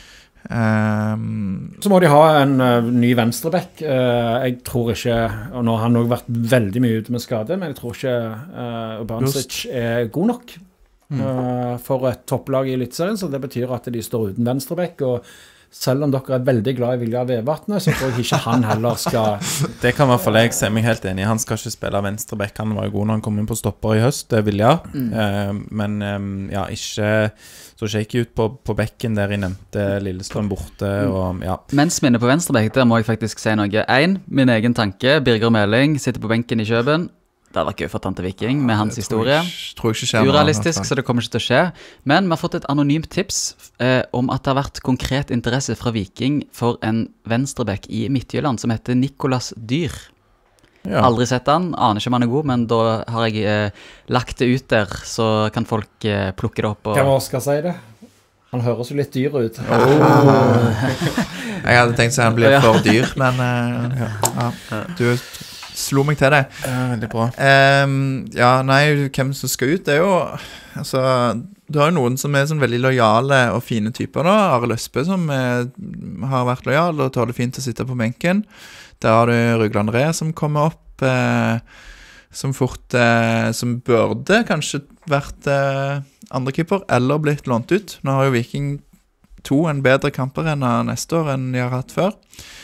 Så må de ha en ny venstreback. Jeg tror ikke, og nå har han nok vært veldig mye ute med skade, men jeg tror ikke Urbanic er god nok for et topplag i Eliteserien, så det betyr at de står uten venstreback, og selv om dere er veldig glad i Vilja Vevatnet, så tror jeg ikke han heller skal... Det kan i hvert fall jeg se meg helt enig i. Han skal ikke spille venstreback. Han var jo god når han kom inn på stopper i høst, det Vilja. Men ikke så shaky ut på bekken der I nevnte Lillestrøm borte. Og, Mens minne på venstreback, der må jeg faktisk si noe. Min egen tanke, Birger Meling sitter på benken I Kjøben. Det hadde vært gøy for Tante Viking med hans historie. Tror ikke skjer Urealistisk, så det kommer ikke til å skje. Men vi har fått et anonymt tips om at det har vært konkret interesse fra Viking for en venstreback I Midtjylland som heter Nicolas Dyr. Aldri sett han, aner ikke om han god, men da har jeg lagt det ut der, så kan folk plukke det opp. Hva skal jeg si det? Han høres jo litt dyr ut. Jeg hadde tenkt at han blir for dyr, men du slo meg til det. Veldig bra. Hvem som skal ut, det jo altså, du har jo noen som sånn veldig lojale og fine typer da. Arild Østbø som har vært lojal og tåler fint å sitte på benken. Der har du Rugland Re som kommer opp, som burde kanskje vært andrekeeper eller blitt lånt ut. Nå har jo Viking 2 en bedre kamper enn neste år enn de har hatt før.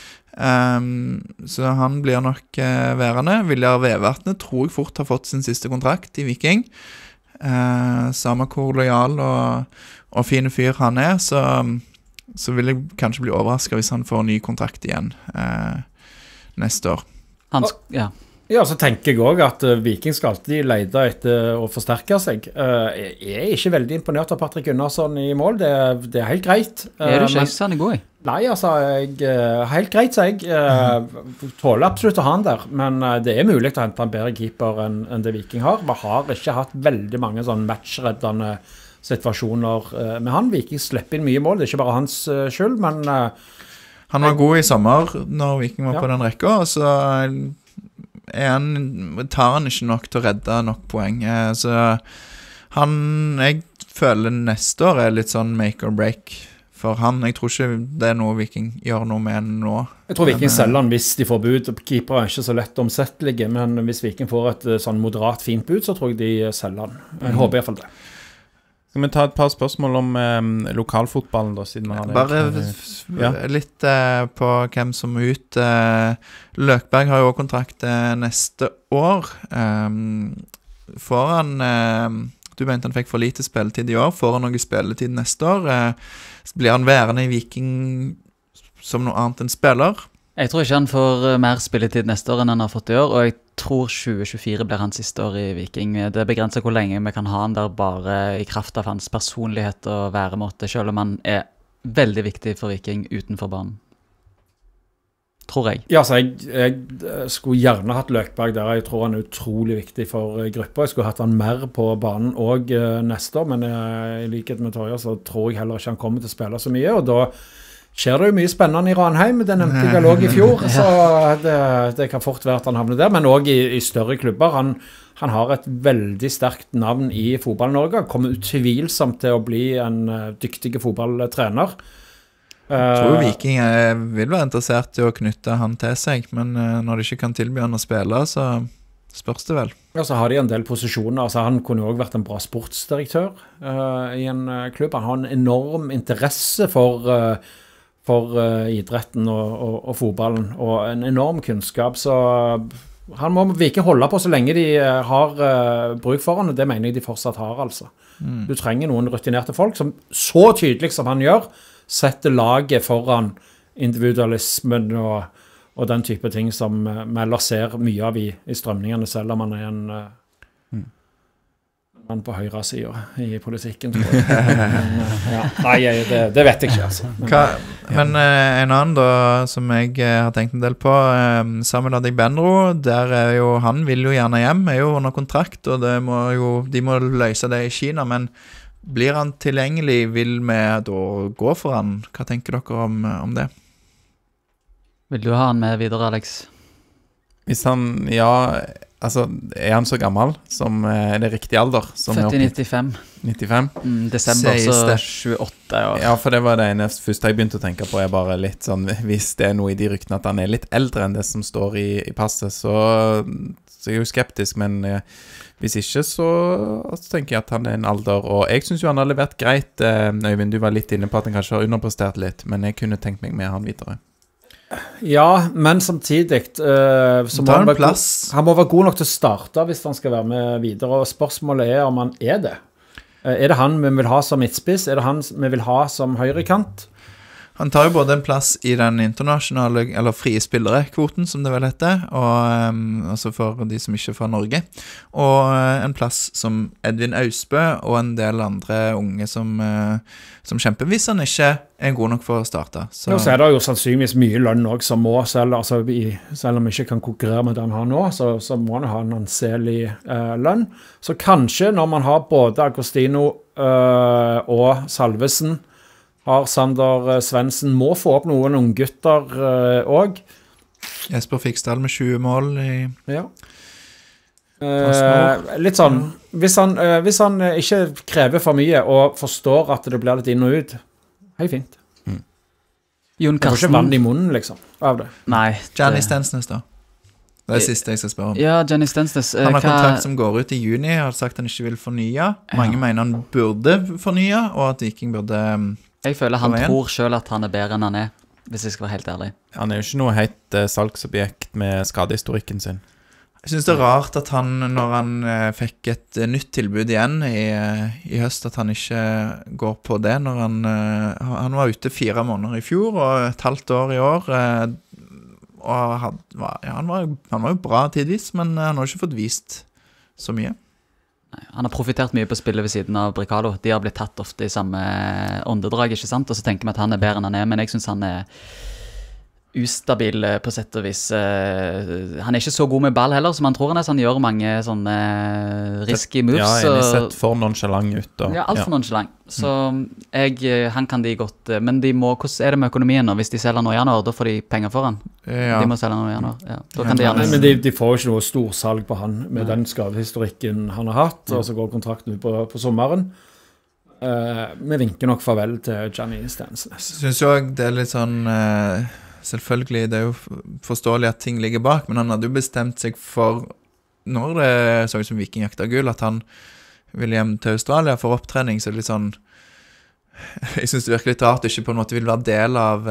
Så han blir nok værende. Vilja Vevatnet tror jeg fort har fått sin siste kontrakt I Viking. Samme hvor lojal og fine fyr han så vil jeg kanskje bli overrasket hvis han får ny kontrakt igjen neste år. Så tenker jeg også at Viking skal alltid lete etter å forsterke seg. Jeg er ikke veldig imponert av Patrick Gunnarsson I mål, det er helt greit. Er du ikke så han god I? Nei, altså, helt greit, så jeg tåler absolutt å ha han der, men det er mulig å hente en bedre keeper enn det Viking har. Vi har ikke hatt veldig mange sånn matchreddende situasjoner med han. Viking slipper inn mye mål, det er ikke bare hans skyld, men... han var god I sommer når Viking var på den rekka, og så... tar han ikke nok til å redde nok poeng, så jeg føler neste år litt sånn make or break for han. Jeg tror ikke det noe Viking gjør noe med nå. Jeg tror Viking selger han hvis de får bud. Keepere ikke så lett omsettelige, men hvis Viking får et sånn moderat fint bud, så tror jeg de selger han. Jeg håper I hvert fall det. Skal vi ta et par spørsmål om lokalfotballen da, siden han bare litt på hvem som ut. Løkberg har jo også kontrakt neste år. Får han, du mente han fikk for lite spilletid I år, får han noe spilletid neste år? Blir han værende I Viking som noe annet enn spiller? Jeg tror ikke han får mer spilletid neste år enn han har fått I år, og jeg tror 2024 blir hans siste år i Viking. Det begrenser hvor lenge vi kan ha han der bare i kraft av hans personlighet og væremåte, selv om han veldig viktig for Viking utenfor banen. Tror jeg. Ja, så jeg skulle gjerne hatt Løkberg der. Jeg tror han utrolig viktig for gruppa. Jeg skulle hatt han mer på banen også neste år, men i likhet med Torje så tror jeg heller ikke han kommer til å spille så mye, og da skjer det jo mye spennende i Ranheim. Det nevnte jeg lå i fjor, så det kan fort være at han havner der, men også i større klubber. Han har et veldig sterkt navn i fotball-Norge. Han kommer utvilsomt til å bli en dyktig fotballtrener. Jeg tror Viking vil være interessert i å knytte han til seg, men når de ikke kan tilby han å spille, så spørs det vel. Ja, så har de en del posisjoner. Altså, han kunne jo også vært en bra sportsdirektør i en klubb. Han har en enorm interesse for idretten og fotballen, og en enorm kunnskap, så han må Viking holde på så lenge de har bruk for han, og det mener jeg de fortsatt har, altså. Du trenger noen rutinerte folk som så tydelig som han gjør, setter laget foran individualismen og den type ting som vi ellers ser mye av i strømningene, selv om man en mann på høyre siden i politikken, tror jeg. Nei, det vet jeg ikke, altså. Men en annen da, som jeg har tenkt en del på, Samuel Adegbenro, der jo, han vil jo gjerne hjem, jo under kontrakt, og de må løse det i Kina, men blir han tilgjengelig, vil vi da gå for han? Hva tenker dere om det? Vil du ha han med videre, Alex? Hvis han, altså, han så gammel som det riktige alder? Født i 95. 95? Desember, så 28 år. Ja, for det var det første jeg begynte å tenke på, bare litt sånn, hvis det noe i de ryktene at han litt eldre enn det som står i passet, så jeg jo skeptisk, men hvis ikke, så tenker jeg at han en alder, og jeg synes jo han har levert greit. Øyvind, du var litt inne på at han kanskje har underprestert litt, men jeg kunne tenkt meg med han videre. Ja, men samtidig så må han må være god nok til å starte hvis han skal være med videre, og spørsmålet om han det. Det han vi vil ha som midtspiss? Det han vi vil ha som høyrekant? Han tar jo både en plass i den internasjonale, eller frie spillere-kvoten, som det vel heter, og altså for de som ikke er fra Norge, og en plass som Edvin Ausbø og en del andre unge som kjemper, hvis han ikke god nok for å starte. Så det jo sannsynligvis mye lønn også, som må, selv om vi ikke kan konkurrere med det han har nå, så må han ha en anselig lønn. Så kanskje når man har både Agostino og Salvesen, har Sander Svendsen må få opp noen unggutter også. Jesper Fiksdal med 20 mål Ja. Litt sånn, hvis han ikke krever for mye og forstår at det blir litt inn og ut, hei fint. Jon Karsten. Det får ikke vann i munnen, liksom, av det. Nei. Gianni Stensnes, da. Det siste jeg skal spørre om. Ja, Gianni Stensnes. Han har kontrakt som går ut i juni, har sagt han ikke vil fornye. Mange mener han burde fornye, og at Viking burde... Jeg føler han tror selv at han bedre enn han hvis jeg skal være helt ærlig. Han jo ikke noe helt salgsobjekt med skadehistorikken sin. Jeg synes det rart at han, når han fikk et nytt tilbud igjen i høst, at han ikke går på det. Når han var ute 4 måneder i fjor, og et halvt år i år, og han var jo bra tidvis, men han har ikke fått vist så mye. Han har profitert mye på spillet ved siden av Bricalo. De har blitt tatt ofte i samme åndedrag, ikke sant? Og så tenker vi at han bedre enn han men jeg synes han ustabil på sett og vis. Han ikke så god med ball heller, som han tror han så han gjør mange sånne risky moves. Ja, jeg har sett for nonchalant ut. Ja, alt for nonchalant. Så han kan de godt, men hvordan det med økonomien nå? Hvis de selger noe i januar, da får de penger for han. Ja. De må selge noe i januar. Ja. Da kan de gjerne... Men de får jo ikke noe storsalg på han med den skadehistorikken han har hatt, og så går kontrakten ut på sommeren. Vi vinker nok farvel til Gianni Stensnes. Synes jo det litt sånn... Selvfølgelig, det jo forståelig at ting ligger bak, men han hadde jo bestemt seg for, når det så ut som Viking jakta gull, at han ville hjem til Australia for opptrening, så det litt sånn, jeg synes det virker litt rart, ikke på en måte vil være del av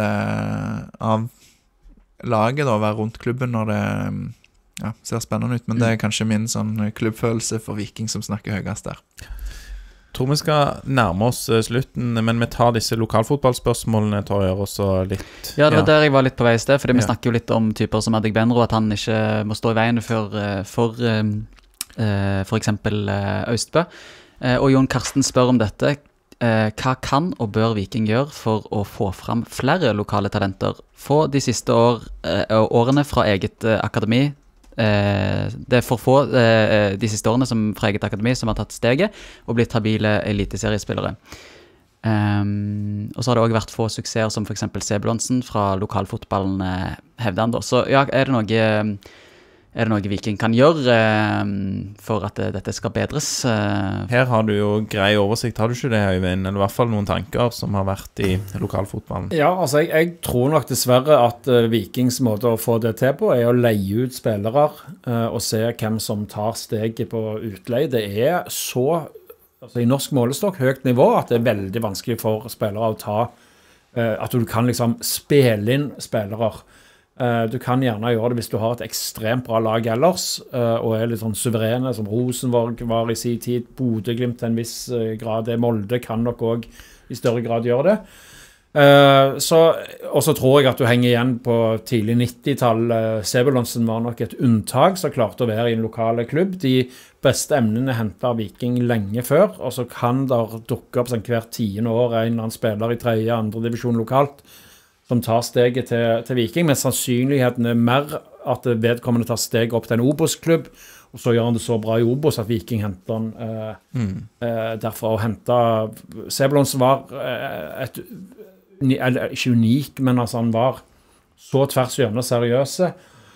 laget da, være rundt klubben når det ser spennende ut, men det kanskje min sånn klubbfølelse for Viking som snakker høyest der. tror vi skal nærme oss slutten, men vi tar disse lokalfotballspørsmålene, Torjer, også litt. Ja, det var der jeg var litt på vei I sted, fordi vi snakker jo litt om typer som Adegbenro, at han ikke må stå I veien for eksempel Østbø. Og Jon Karsten spør om dette. Hva kan og bør Viking gjøre for å få fram flere lokale talenter? Få de siste årene fra eget akademi. Det for få de siste årene fra eget akademi som har tatt steget og blitt habile eliteseriespillere. Og så har det også vært få suksesser som for eksempel Sebulonsen fra lokalfotballen hevder han da. Så ja, er det noe Viking kan gjøre for at dette skal bedres? Her har du jo grei oversikt, har du ikke det, Øyvind? Eller I hvert fall noen tanker som har vært I lokalfotballen. Ja, altså jeg tror nok dessverre at Vikings måte å få det til på å leie ut spillere og se hvem som tar steget på utleie. Det så, altså I norsk målestokk, høyt nivå, at det veldig vanskelig for spillere å ta, at du kan liksom spille inn spillere. Du kan gjerne gjøre det hvis du har et ekstremt bra lag ellers, og litt sånn suverene, som Rosenborg var I sin tid, Bodø-Glimt til en viss grad, Molde kan nok også I større grad gjøre det. Og så tror jeg at du henger igjen på tidlig 90-tall. Sebulonsen var nok et unntak som klarte å være I en lokale klubb. De beste emnene hentet Viking lenge før, og så kan der dukke opp sånn hvert 10. år en eller annen spiller I 3. og 2. divisjon lokalt, som tar steget til Viking, men sannsynligheten mer at vedkommende tar steget opp til en Obos-klubb, og så gjør han det så bra I Obos at Viking henter han derfra. Å hente Sebulonsen var ikke unik, men altså han var så tvers gjennom seriøse,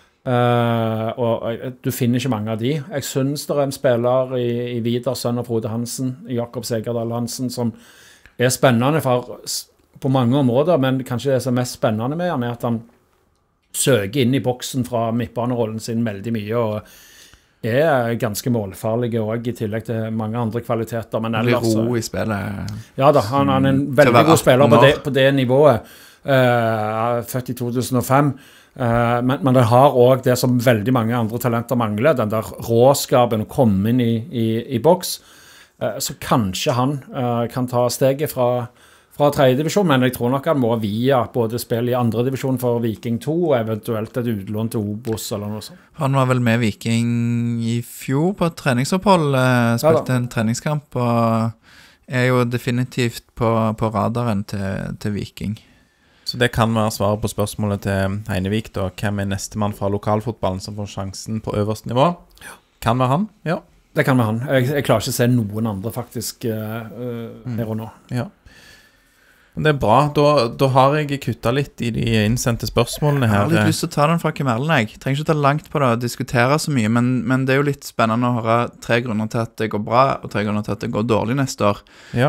og du finner ikke mange av de. Jeg synes det en spiller I Vidar, sønn av Frode Hansen, Jakob Segerdal Hansen, som spennende på mange områder, men kanskje det som mest spennende med han at han søker inn I boksen fra midtbanerollen sin veldig mye, og ganske målfarlige også, I tillegg til mange andre kvaliteter. Men ellers, ro I spillet. Ja da, han en veldig god spiller på det nivået, født I 2005, men det har også det som veldig mange andre talenter mangler, den der råskapen å komme inn I boks, så kanskje han kan ta steget fra 3. divisjon, men jeg tror nok han må via både spill I 2. divisjon for Viking 2, og eventuelt et utlån til Obos eller noe sånt. Han var vel med Viking I fjor på et treningsopphold, spilte en treningskamp, og jo definitivt på radaren til Viking. Så det kan være svaret på spørsmålet til Heinevik da. Hvem nestemann fra lokalfotballen som får sjansen på øverste nivå? Kan være han, ja. Det kan være han. Jeg klarer ikke å se noen andre faktisk her og nå. Ja. Det bra, da har jeg kuttet litt I de innsendte spørsmålene her. Jeg har litt lyst til å ta den fra Kim Erlend, jeg trenger ikke ta langt på det og diskutere så mye, men det jo litt spennende å høre 3 grunner til at det går bra, og 3 grunner til at det går dårlig neste år. Ja.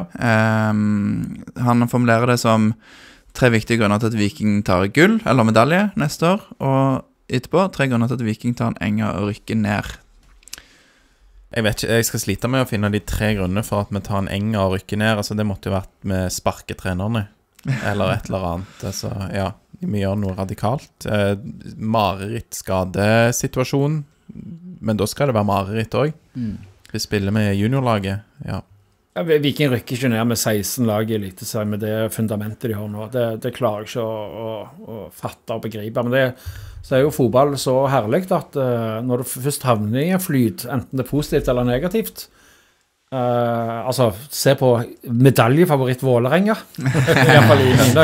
Han formulerer det som 3 viktige grunner til at Viking tar gull, eller medalje, neste år, og etterpå 3 grunner til at Viking tar en Enga og rykker ned. Jeg vet ikke, jeg skal slite med å finne de 3 grunner for at vi tar en Enga og rykker ned. Altså, det måtte jo vært med sparketrenerne, eller et eller annet. Altså, ja, vi gjør noe radikalt. Mareritt skadesituasjon, men da skal det være mareritt også. Vi spiller med juniorlaget, ja. Viking rykker ikke ned med 16 lag I eliteserien med det fundamentet de har nå. Det klarer jeg ikke å fatte og begripe. Men så jo fotball så herlig at når du først havner I en flyt, enten det positivt eller negativt, altså se på medaljefavoritt Vålerenga, I hvert fall I mine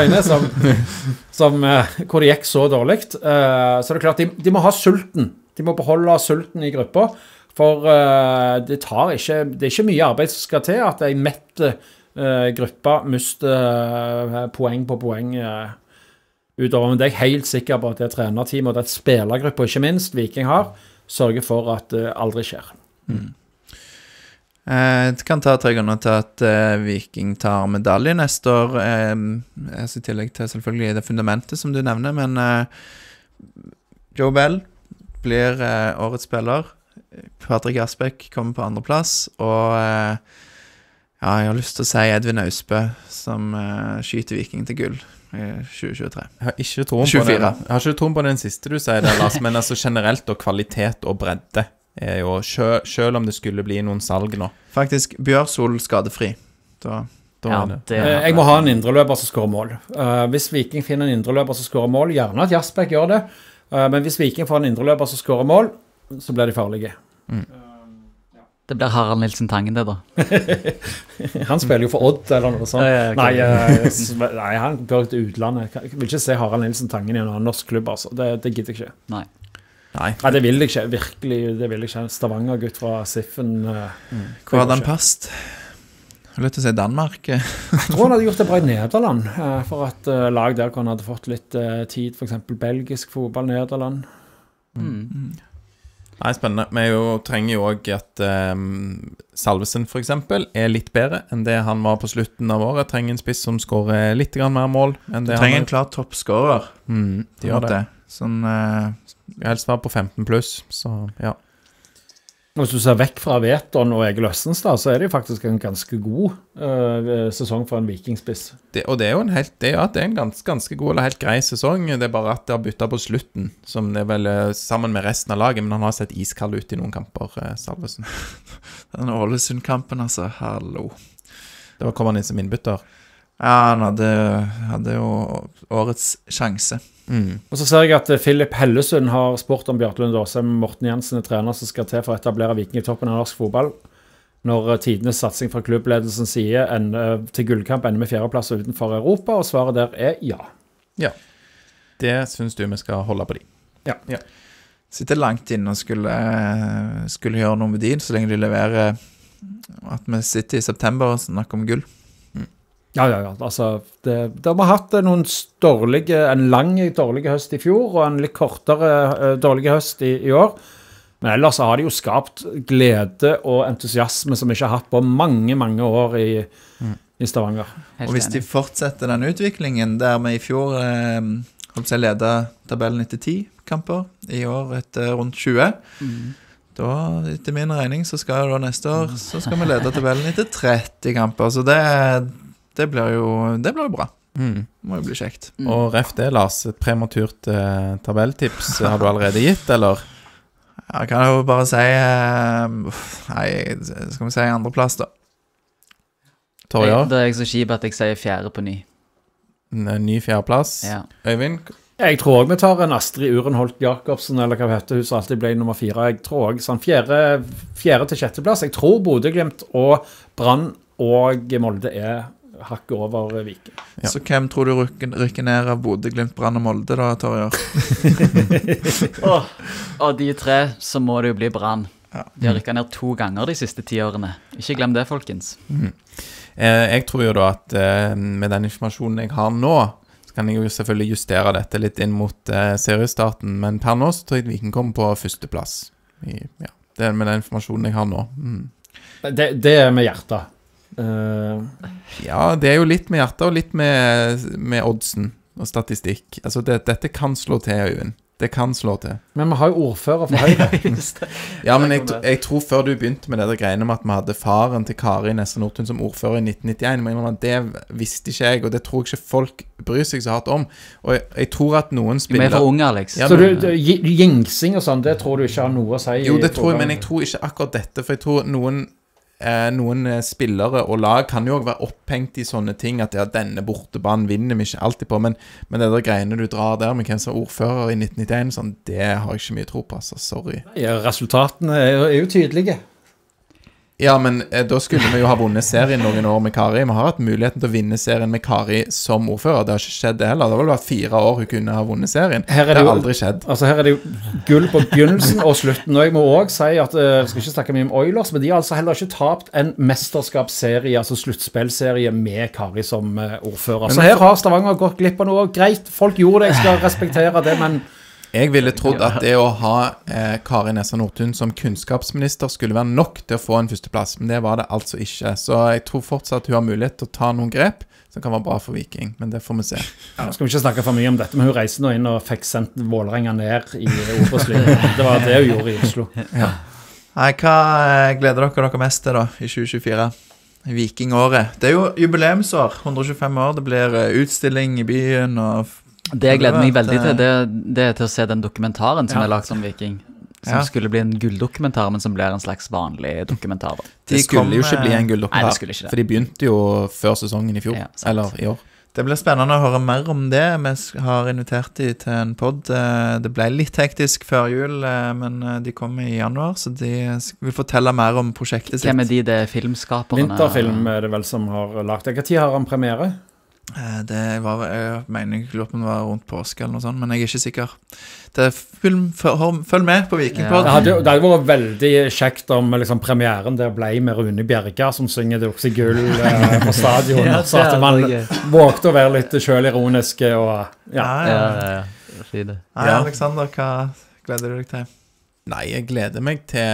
øyne, hvor det gikk så dårlig. Så det klart, de må ha sulten. De må beholde sulten I gruppa. For det er ikke mye arbeid som skal til at en mett gruppe mister poeng på poeng utover. Men det jeg helt sikker på at det trenerteamet og det spillergruppa, ikke minst Viking har, sørger for at det aldri skjer. Det kan ta 3 grunner til at Viking tar medalje neste år. I tillegg til selvfølgelig det fundamentet som du nevner, men Joe Bell blir årets spiller. Patrick Asbæk kommer på 2. plass, og ja, jeg har lyst til å si Edvin Østbø som skyter Viking til gull I 2023. Jeg har ikke troen på den siste du sier det, Lars, men altså generelt og kvalitet og bredde er jo, selv om det skulle bli noen salg nå, Faktisk, Bjørsol skadefri. Da er det. Jeg må ha en indreløper som skårer mål. Hvis Viking finner en indreløper som skårer mål, gjerne at Jasbæk gjør det, men hvis Viking får en indreløper som skårer mål, så blir de farlige. Det blir Harald Nilsen Tangen, det da. Han spiller jo for Odd, eller noe sånt. Nei, han bør til utlandet. Jeg vil ikke se Harald Nilsen Tangen i en annen norsk klubb, altså. Det gidder jeg ikke. Nei. Nei, det vil jeg ikke. Virkelig, det vil jeg ikke. Stavanger-gutt fra Siffen. Hvor hadde han passet? Jeg vil til å si Danmark. Jeg tror han hadde gjort det bra i Nederland, for at lag der kan hadde fått litt tid, for eksempel belgisk fotball, Nederland. Nei, spennende. Vi trenger jo også at Salvesen for eksempel er litt bedre enn det han var på slutten av året. Trenger en spiss som skårer litt grann mer mål enn det trenger en klar toppskårer. De gjør det. Sånn, helst være på 15 pluss, så ja. Hvis du ser vekk fra Veton og Egil Østenstad, så er det jo faktisk en ganske god sesong for en vikingspiss. Det er jo det er en ganske god eller helt grei sesong. Det er bare at det har byttet på slutten, som det er vel sammen med resten av laget, men han har sett iskald ut i noen kamper, Salvesen. Den Ålesund-kampen, altså, hallo. Det kom han inn som innbytter. Ja, han hadde jo årets sjanse. Og så ser jeg at Philip Hellesund har spurt om Bjartlund Åsheim Morten Jensen er trener som skal til for å etablere Viking i toppen av norsk fotball. Når tidenes satsing fra klubbledelsen sier til gullkamp ender med 4. plass utenfor Europa, og svaret der er ja. Ja, det synes du vi skal holde på de. Ja. Sitter langt inne og skulle gjøre noe med din, så lenge de leverer at vi sitter i september og snakker om gull. Ja, altså, de har hatt en lang dårlig høst i fjor, og en litt kortere dårlig høst i år. Men ellers har de jo skapt glede og entusiasme som vi ikke har hatt på mange, mange år i Stavanger. Og hvis de fortsetter den utviklingen, der vi i fjor ledet tabellen etter 10 kamper, i år etter rundt 20, da, etter min regning, så skal da neste år så skal vi lede tabellen etter 30 kamper, så det blir jo bra. Det må jo bli kjekt. Og ref det, Lars, et prematurt tabelltips har du allerede gitt, eller? Ja, kan jeg jo bare si skal vi si andreplass da. Torjar? Det er jeg så kjip at jeg sier 4. på ny. En ny 4. plass. Ja. Øyvind? Jeg tror også vi tar en Astrid Urenholt Jakobsen, eller hva heter hun som alltid ble nummer 4. Jeg tror også sånn 4. til 6. plass. Jeg tror Bodø Glimt og Brann og Molde er hakket over Viking. Ja. Så hvem tror du rykker ned av Bodø, Glimt, Brann og Molde da, Torjar? Og de 3, så må det jo bli Brann. Ja. De har rykket ned 2 ganger de siste 10 årene. Ikke glem det, folkens. Jeg tror jo da at med den informasjonen jeg har nå, så kan jeg jo selvfølgelig justere dette litt inn mot seriestarten, men per nå så tror jeg Viking kommer på 1. plass. Det er med den informasjonen jeg har nå. Det er med hjertet. Ja, det er jo litt med hjertet og litt med oddsen og statistikk. Altså dette kan slå til, Øyvind. Det kan slå til. Men vi har jo ordfører for Høyre. Ja, men jeg tror før du begynte med det der greiene med at vi hadde faren til Kari Nesse Nordtun som ordfører i 1991, det visste ikke jeg, og det tror jeg ikke folk bryr seg så hardt om. Og jeg tror at noen spiller... Du er for unge, Alex. Ja, så jinxing og sånn, det tror du ikke har noe å si? Jo, det tror jeg, men jeg tror ikke akkurat dette, for jeg tror noen spillere og lag kan jo også være opphengt i sånne ting, at denne bortebanen vinner vi ikke alltid på, men det der greiene du drar der med hvem som er ordfører i 1991, sånn, det har jeg ikke mye tro på, altså, sorry. Ja, resultatene er jo tydelige. Ja, men da skulle vi jo ha vunnet serien noen år med Kari. Vi har hatt muligheten til å vinne serien med Kari som ordfører. Det har ikke skjedd det heller. Det har vel vært 4 år hun kunne ha vunnet serien. Det har aldri skjedd. Altså her er det jo gull på begynnelsen og slutten. Og jeg må også si at, jeg skal ikke snakke mye om Oilers, men de har altså heller ikke tapt en mesterskapsserie, altså sluttspillserie med Kari som ordfører. Så her har Stavanger gått glipp av noe. Greit, folk gjorde det, jeg skal respektere det, men... Jeg ville trodd at det å ha Kari Nesse Nordtun som kunnskapsminister skulle være nok til å få en 1. plass, men det var det altså ikke. Så jeg tror fortsatt hun har mulighet til å ta noen grep som kan være bra for Viking, men det får vi se. Ja, nå skal vi ikke snakke for mye om dette, men hun reiste nå inn og fikk sendt Vålerenga ned i Obos-ligaen. Det var det hun gjorde i Oslo. Ja. Nei, hva gleder dere mest til da, i 2024? Vikingåret. Det er jo jubileumsår, 125 år, det blir utstilling i byen og... Det jeg gleder meg veldig til, det er til å se den dokumentaren som er lagt om Viking. som skulle bli en gulldokumentar, men som blir en slags vanlig dokumentar. Da. Det skulle jo ikke bli en gulldokumentar, Nei, det skulle ikke det. for de begynte jo før sesongen i fjor, Ja, sant. eller i år. Det blir spennende å høre mer om det. Vi har invitert de til en podd. Det ble litt hektisk før jul, men de kommer i januar, så de vil fortelle mer om prosjektet sitt. Hvem er de? Det er filmskaperne? Vinterfilm er det vel som har lagt. Hva tid har han premiere? Det var, jeg mener jeg lurer på om det var rundt påske eller noe sånt, men jeg er ikke sikker. Det er film, følg med på Vikingpod. Det hadde vært veldig kjekt om liksom, premieren der ble med Rune Bjerga som synger det også gull på stadion, så at man vågte å være litt selvironisk og Ja. Si det. Nei, Alexander, hva gleder du deg til? Nei, jeg gleder meg til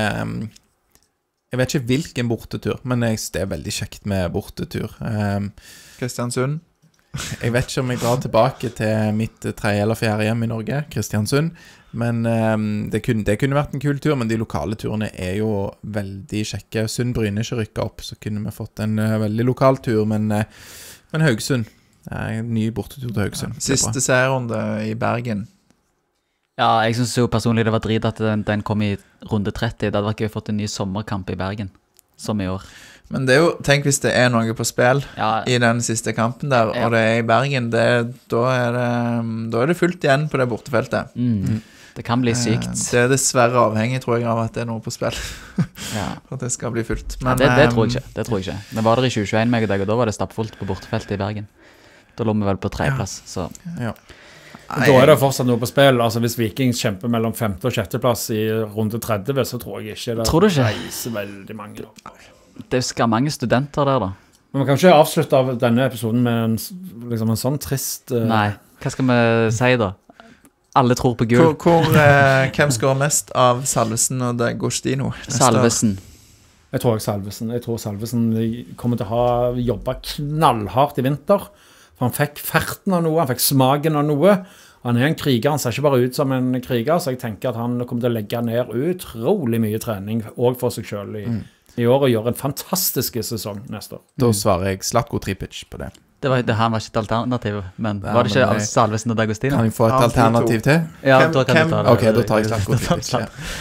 jeg vet ikke hvilken bortetur, men det er veldig kjekt med bortetur. Kristiansund? Jeg vet ikke om jeg drar tilbake til mitt 3. eller 4. hjem i Norge, Kristiansund, men det kunne vært en kul tur, men de lokale turene er jo veldig kjekke. Sund-Bryne ikke rykket opp, så kunne vi fått en veldig lokal tur, men Haugesund, en ny bortetur til Haugesund. Siste serierunde i Bergen. Ja, jeg synes jo personlig det var drit at den kom i runde 30. Det hadde vært gøy å fått en ny sommerkamp i Bergen, som i år. Men det er jo, tenk hvis det er noe på spill i den siste kampen der, og det er i Bergen, da er det fullt igjen på det bortefeltet. Det kan bli sykt. Det er dessverre avhengig, tror jeg, av at det er noe på spill. For at det skal bli fullt. Men, det tror jeg ikke. Det var der i 2021 meg og deg, og da var det stappfullt på bortefeltet i Bergen. Da lå vi vel på 3. plass, så... Ja. Da er det fortsatt noe på spill. Altså hvis Vikings kjemper mellom 5. og 6. plass i runde 30, så tror jeg ikke det reiser veldig mange. Det er jo mange studenter der da. Men man kan ikke avslutte av denne episoden med en sånn trist... Nei, hva skal vi si da? Alle tror på gull. Hvem skår mest av Salvesen og D'Agostino? Salvesen. Jeg tror Salvesen kommer til å ha jobbet knallhardt i vinter. For han fikk ferten av noe, han fikk smaken av noe. Han er en kriger, han ser ikke bare ut som en kriger, så jeg tenker at han kommer til å legge ned utrolig mye trening, og for seg selv i år, og gjøre en fantastisk sesong neste år. Da svarer jeg Zlatko Tripic på det. Han var ikke et alternativ, men var det ikke Salvesen og D'Agostino? Kan jeg få et alternativ til? Ja, da kan du ta det. Ok, da tar jeg Zlatko Tripic.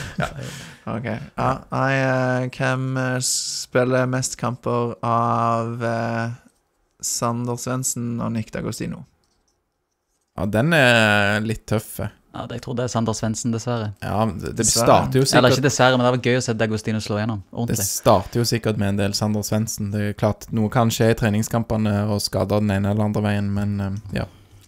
Hvem spiller mest kamper av Sander Svendsen og Nick D'Agostino? Ja, den er litt tøff. Ja, jeg tror det er Sander Svendsen, dessverre. Ja, det starter jo sikkert... Eller ikke dessverre, men det var gøy å se D'Agostino slå gjennom, ordentlig. Det starter jo sikkert med en del Sander Svendsen. Det er klart, noe kan skje i treningskampene og skader den ene eller andre veien, men ja.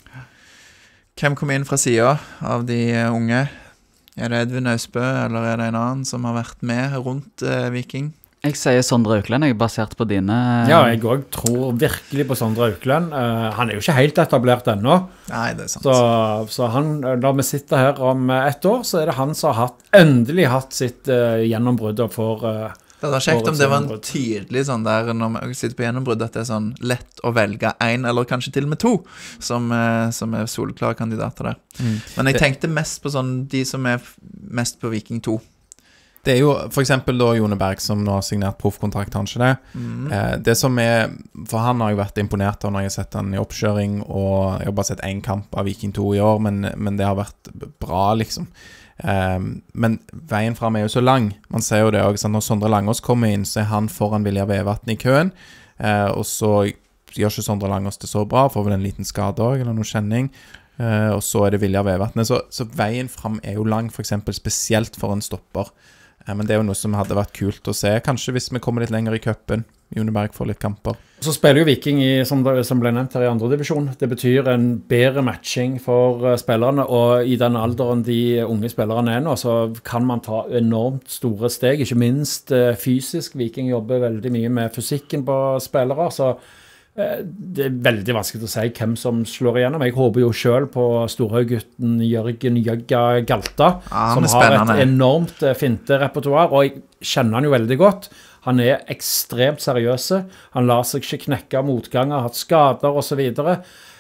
Hvem kom inn fra siden av de unge? Er det Edvin Ausbø, eller er det en annen som har vært med rundt Viking? Jeg sier Sondre Auklend, jeg er basert på dine... Ja, jeg også tror virkelig på Sondre Auklend. Han er jo ikke helt etablert ennå. Nei, det er sant. Så han, da vi sitter her om et år, så er det han som har endelig hatt sitt gjennombrudd og får... Det var kjekt om det var en tydelig sånn der, når vi sitter på gjennombrudd, at det er sånn lett å velge en, eller kanskje til og med 2, som er solklare kandidater der. Men jeg tenkte mest på sånn, de som er mest på Viking 2. Det er jo for eksempel da Jone Berg som nå har signert proffkontrakt, han ikke det? Det som er, for han har jo vært imponert av når jeg har sett han i oppkjøring, og jeg har bare sett en kamp av Viking 2 i år, men det har vært bra liksom. Men veien frem er jo så lang. Man ser jo det også, når Sondre Langås kommer inn, så er han foran Vilja Vevatn i køen, og så gjør ikke Sondre Langås det så bra, får vel en liten skade også, eller noe kjenning, og så er det Vilja Vevatn. Så veien frem er jo lang, for eksempel spesielt for en stopper. Men det er jo noe som hadde vært kult å se. Kanskje hvis vi kommer litt lenger i køppen, Jone Berg får litt kamper. Så spiller jo Viking som ble nevnt her i andre divisjon. Det betyr en bedre matching for spillerne, og i den alderen de unge spillerne er nå, så kan man ta enormt store steg, ikke minst fysisk. Viking jobber veldig mye med fysikken på spillere, så det er veldig vanskelig å si hvem som slår igjennom. Jeg håper jo selv på storhøygutten Jørgen Jøgga Galta, som har et enormt finterepertoar, og jeg kjenner han jo veldig godt. Han er ekstremt seriøse. Han lar seg ikke knekke av motganger, har hatt skader og så videre.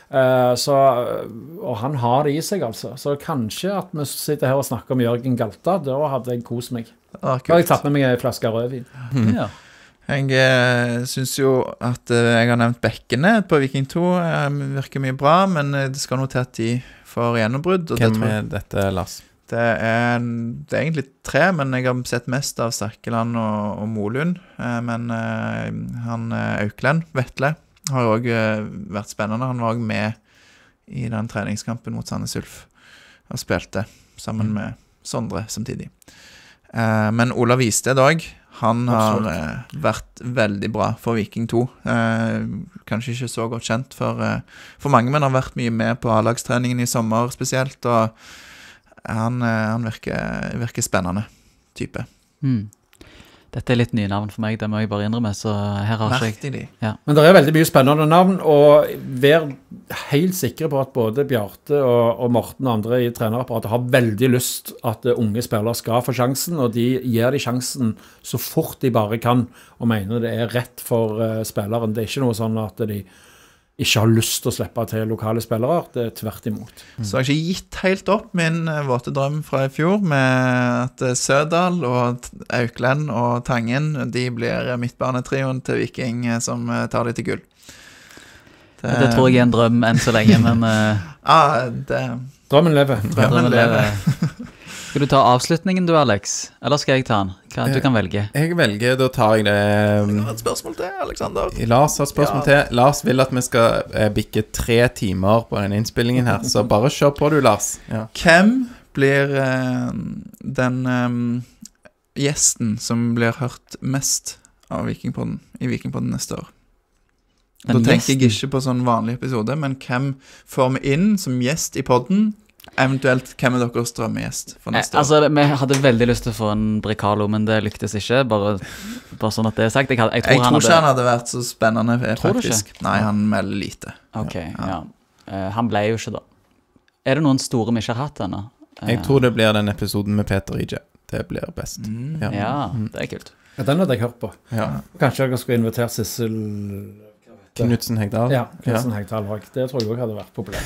Og han har det i seg altså. Så kanskje at vi sitter her og snakker om Jørgen Galta, da hadde jeg kost meg. Da har jeg tatt med meg en flaske rødvin. Ja. Jeg synes jo at jeg har nevnt bekkene på Viking 2 virker mye bra, men det skal noe til at de får gjennombrudd. Hvem er dette, Lars? Det er egentlig 3, men jeg har sett mest av Sterkeland og Molund. Men han Auklend, Vetle, har jo også vært spennende. Han var også med i den treningskampen mot Sandnes Ulf og spilte sammen med Sondre samtidig. Men Olav Visted også, han har vært veldig bra for Viking 2. Kanskje ikke så godt kjent for mange, men har vært mye med på A-lagstreningen i sommer spesielt, og han virker spennende type. Dette er litt nye navn for meg, det må jeg bare innrømme, så her har ikke jeg... Ja. Men det er veldig mye spennende navn, og vær helt sikre på at både Bjarte og Morten og andre i trenerapparatet har veldig lyst at unge spillere skal få sjansen, og de gir de sjansen så fort de bare kan, og mener det er rett for spilleren. Det er ikke noe sånn at de ikke har lyst til å slippe til lokale spillere, det er tvert imot. Så jeg har ikke gitt helt opp min våte drøm fra i fjor, med at Sødal og Auklend og Tangen, de blir midtbanetrioen til Viking som tar de til gull. Det tror jeg er en drøm enn så lenge, men... Drømmen lever. Drømmen lever. Skal du ta avslutningen du, Alex? Eller skal jeg ta den? Du kan velge. Jeg velger, da tar jeg det... Jeg har et spørsmål til, Alexander. Lars har et spørsmål til. Lars vil at vi skal bikke 3 timer på denne innspillingen her, så bare kjør på du, Lars. Ja. Hvem blir den gjesten som blir hørt mest av Vikingpodden i Vikingpodden neste år? Da tenker jeg ikke på sånn vanlig episode, men hvem får vi inn som gjest i podden? Eventuelt, hvem er deres drømmegjest for neste år? Altså, vi hadde veldig lyst til å få en Bricalo, men det lyktes ikke, bare sånn at det er sagt. Jeg tror ikke han hadde vært så spennende, faktisk. Nei, han melder lite. Ok, ja. Han ble jo ikke da. Er det noen store vi ikke har hatt ennå? Jeg tror det blir den episoden med Peter Ije. Det blir best. Ja, det er kult. Ja, den hadde jeg hørt på. Ja. Kanskje jeg skulle invitere Sissel... Knudsen Hegdal. Ja, Knudsen Hegdal. Det tror jeg også hadde vært populært.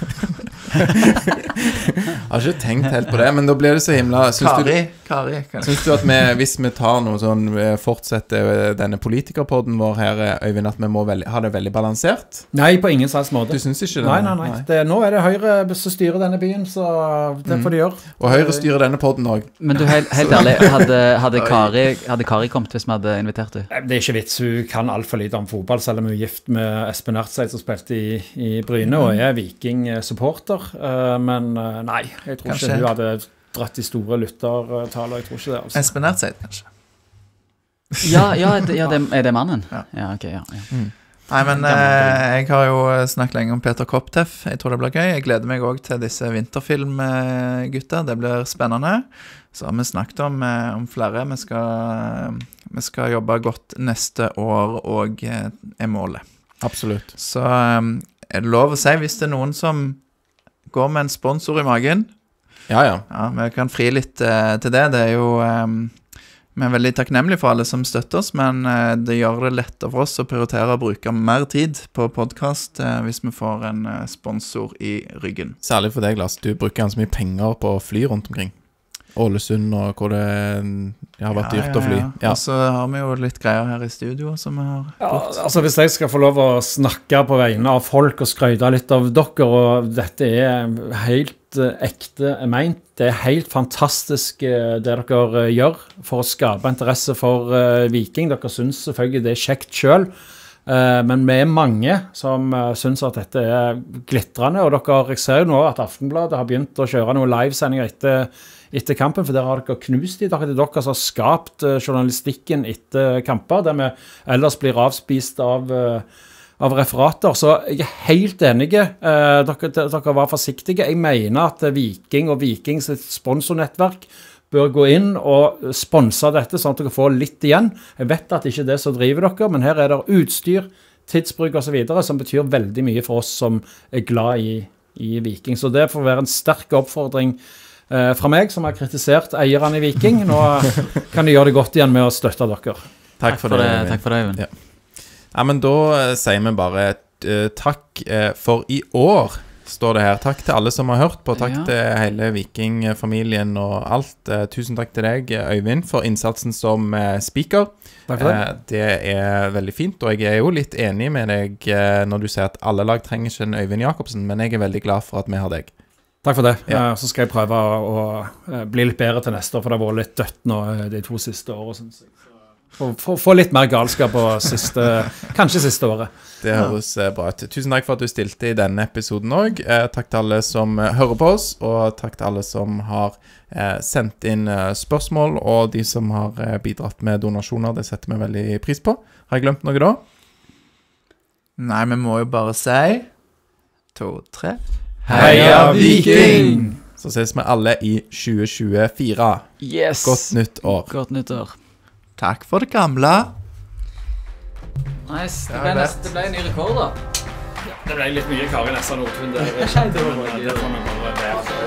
Jeg har ikke tenkt helt på det, men da blir det så himla... Kari. Syns du at hvis vi tar noe sånn, fortsetter denne politikerpodden vår her, Øyvind, at vi må ha det veldig balansert? Nei, på ingen slags måte. Du syns ikke det? Nei. Nå er det Høyre som styrer denne byen, så det får de gjøre. Og Høyre styrer denne podden også. Men du, helt ærlig, hadde Kari kommet hvis vi hadde invitert du? Det er ikke vits, hun kan alt for lite om fotball, selv om hun er gift med Espen Ertseid som spilte i Bryne og er Viking-supporter, men nei, jeg tror ikke hun hadde dratt de store lyttertaler, jeg tror ikke det altså. Espen Ertseid, kanskje? Ja, er det mannen? Ja, ok, ja. Nei, men jeg har jo snakket lenge om Peter Kopteff. Jeg tror det blir gøy. Jeg gleder meg også til disse vinterfilm-gutter. Det blir spennende. Så har vi snakket om flere. Vi skal jobbe godt neste år, og er målet. Absolutt. Så er det lov å si, hvis det er noen som går med en sponsor i magen, ja, vi kan fri litt til det. Det er jo... Vi er veldig takknemlige for alle som støtter oss, men det gjør det lettere for oss å prioritere å bruke mer tid på podcast hvis vi får en sponsor i ryggen. Særlig for deg, Lars. Du bruker ganske mye penger på å fly rundt omkring. Ålesund og hvor det har vært dyrt å fly. Ja. Og så har vi jo litt greier her i studio som vi har gjort. Altså hvis jeg skal få lov å snakke på vegne av folk og skrøyde litt av dere, og dette er helt ekte meint, det er helt fantastisk det dere gjør for å skape interesse for Viking. Dere synes selvfølgelig det er kjekt selv, men vi er mange som synes at dette er glittrende, og jeg ser jo nå at Aftenbladet har begynt å kjøre noen livesendinger etter kampen, for der har dere knust dere som har skapt journalistikken etter kamper, der vi ellers blir avspist av referater. Så jeg er helt enige. Dere var forsiktige. Jeg mener at Viking og Vikings sponsornettverk bør gå inn og sponse dette, sånn at dere får litt igjen. Jeg vet at det ikke er det som driver dere, men her er det utstyr, tidsbruk og så videre, som betyr veldig mye for oss som er glad i Viking. Så det får være en sterk oppfordring fra meg, som har kritisert eierne i Viking. Nå kan de gjøre det godt igjen med å støtte dere. Takk for det, Øyvind. Ja, men da sier vi bare takk for i år, står det her. Takk til alle som har hørt på. Takk til hele Viking-familien og alt. Tusen takk til deg, Øyvind, for innsatsen som speaker. Takk for det. Det er veldig fint, og jeg er jo litt enig med deg når du sier at alle lag trenger ikke en Øyvind Jakobsen, men jeg er veldig glad for at vi har deg. Takk for det. Ja. Så skal jeg prøve å bli litt bedre til neste år, for det har vært litt dødt nå de 2 siste årene, synes jeg. Få litt mer galskap på kanskje siste året. Det høres bra ut. Tusen takk for at du stilte i denne episoden også. Takk til alle som hører på oss, og takk til alle som har sendt inn spørsmål, og de som har bidratt med donasjoner. Det setter vi veldig pris på. Har jeg glemt noe da? Nei, vi må jo bare si 2, 3 Heia Viking! Så ses vi alle i 2024. Yes! Godt nytt år. Godt nyttår. Takk for det gamle. Nice. Ja, Det ble en ny rekord, da. Det ble litt mye Kari Nessa Nordtun der. Det var men det får vi bare være.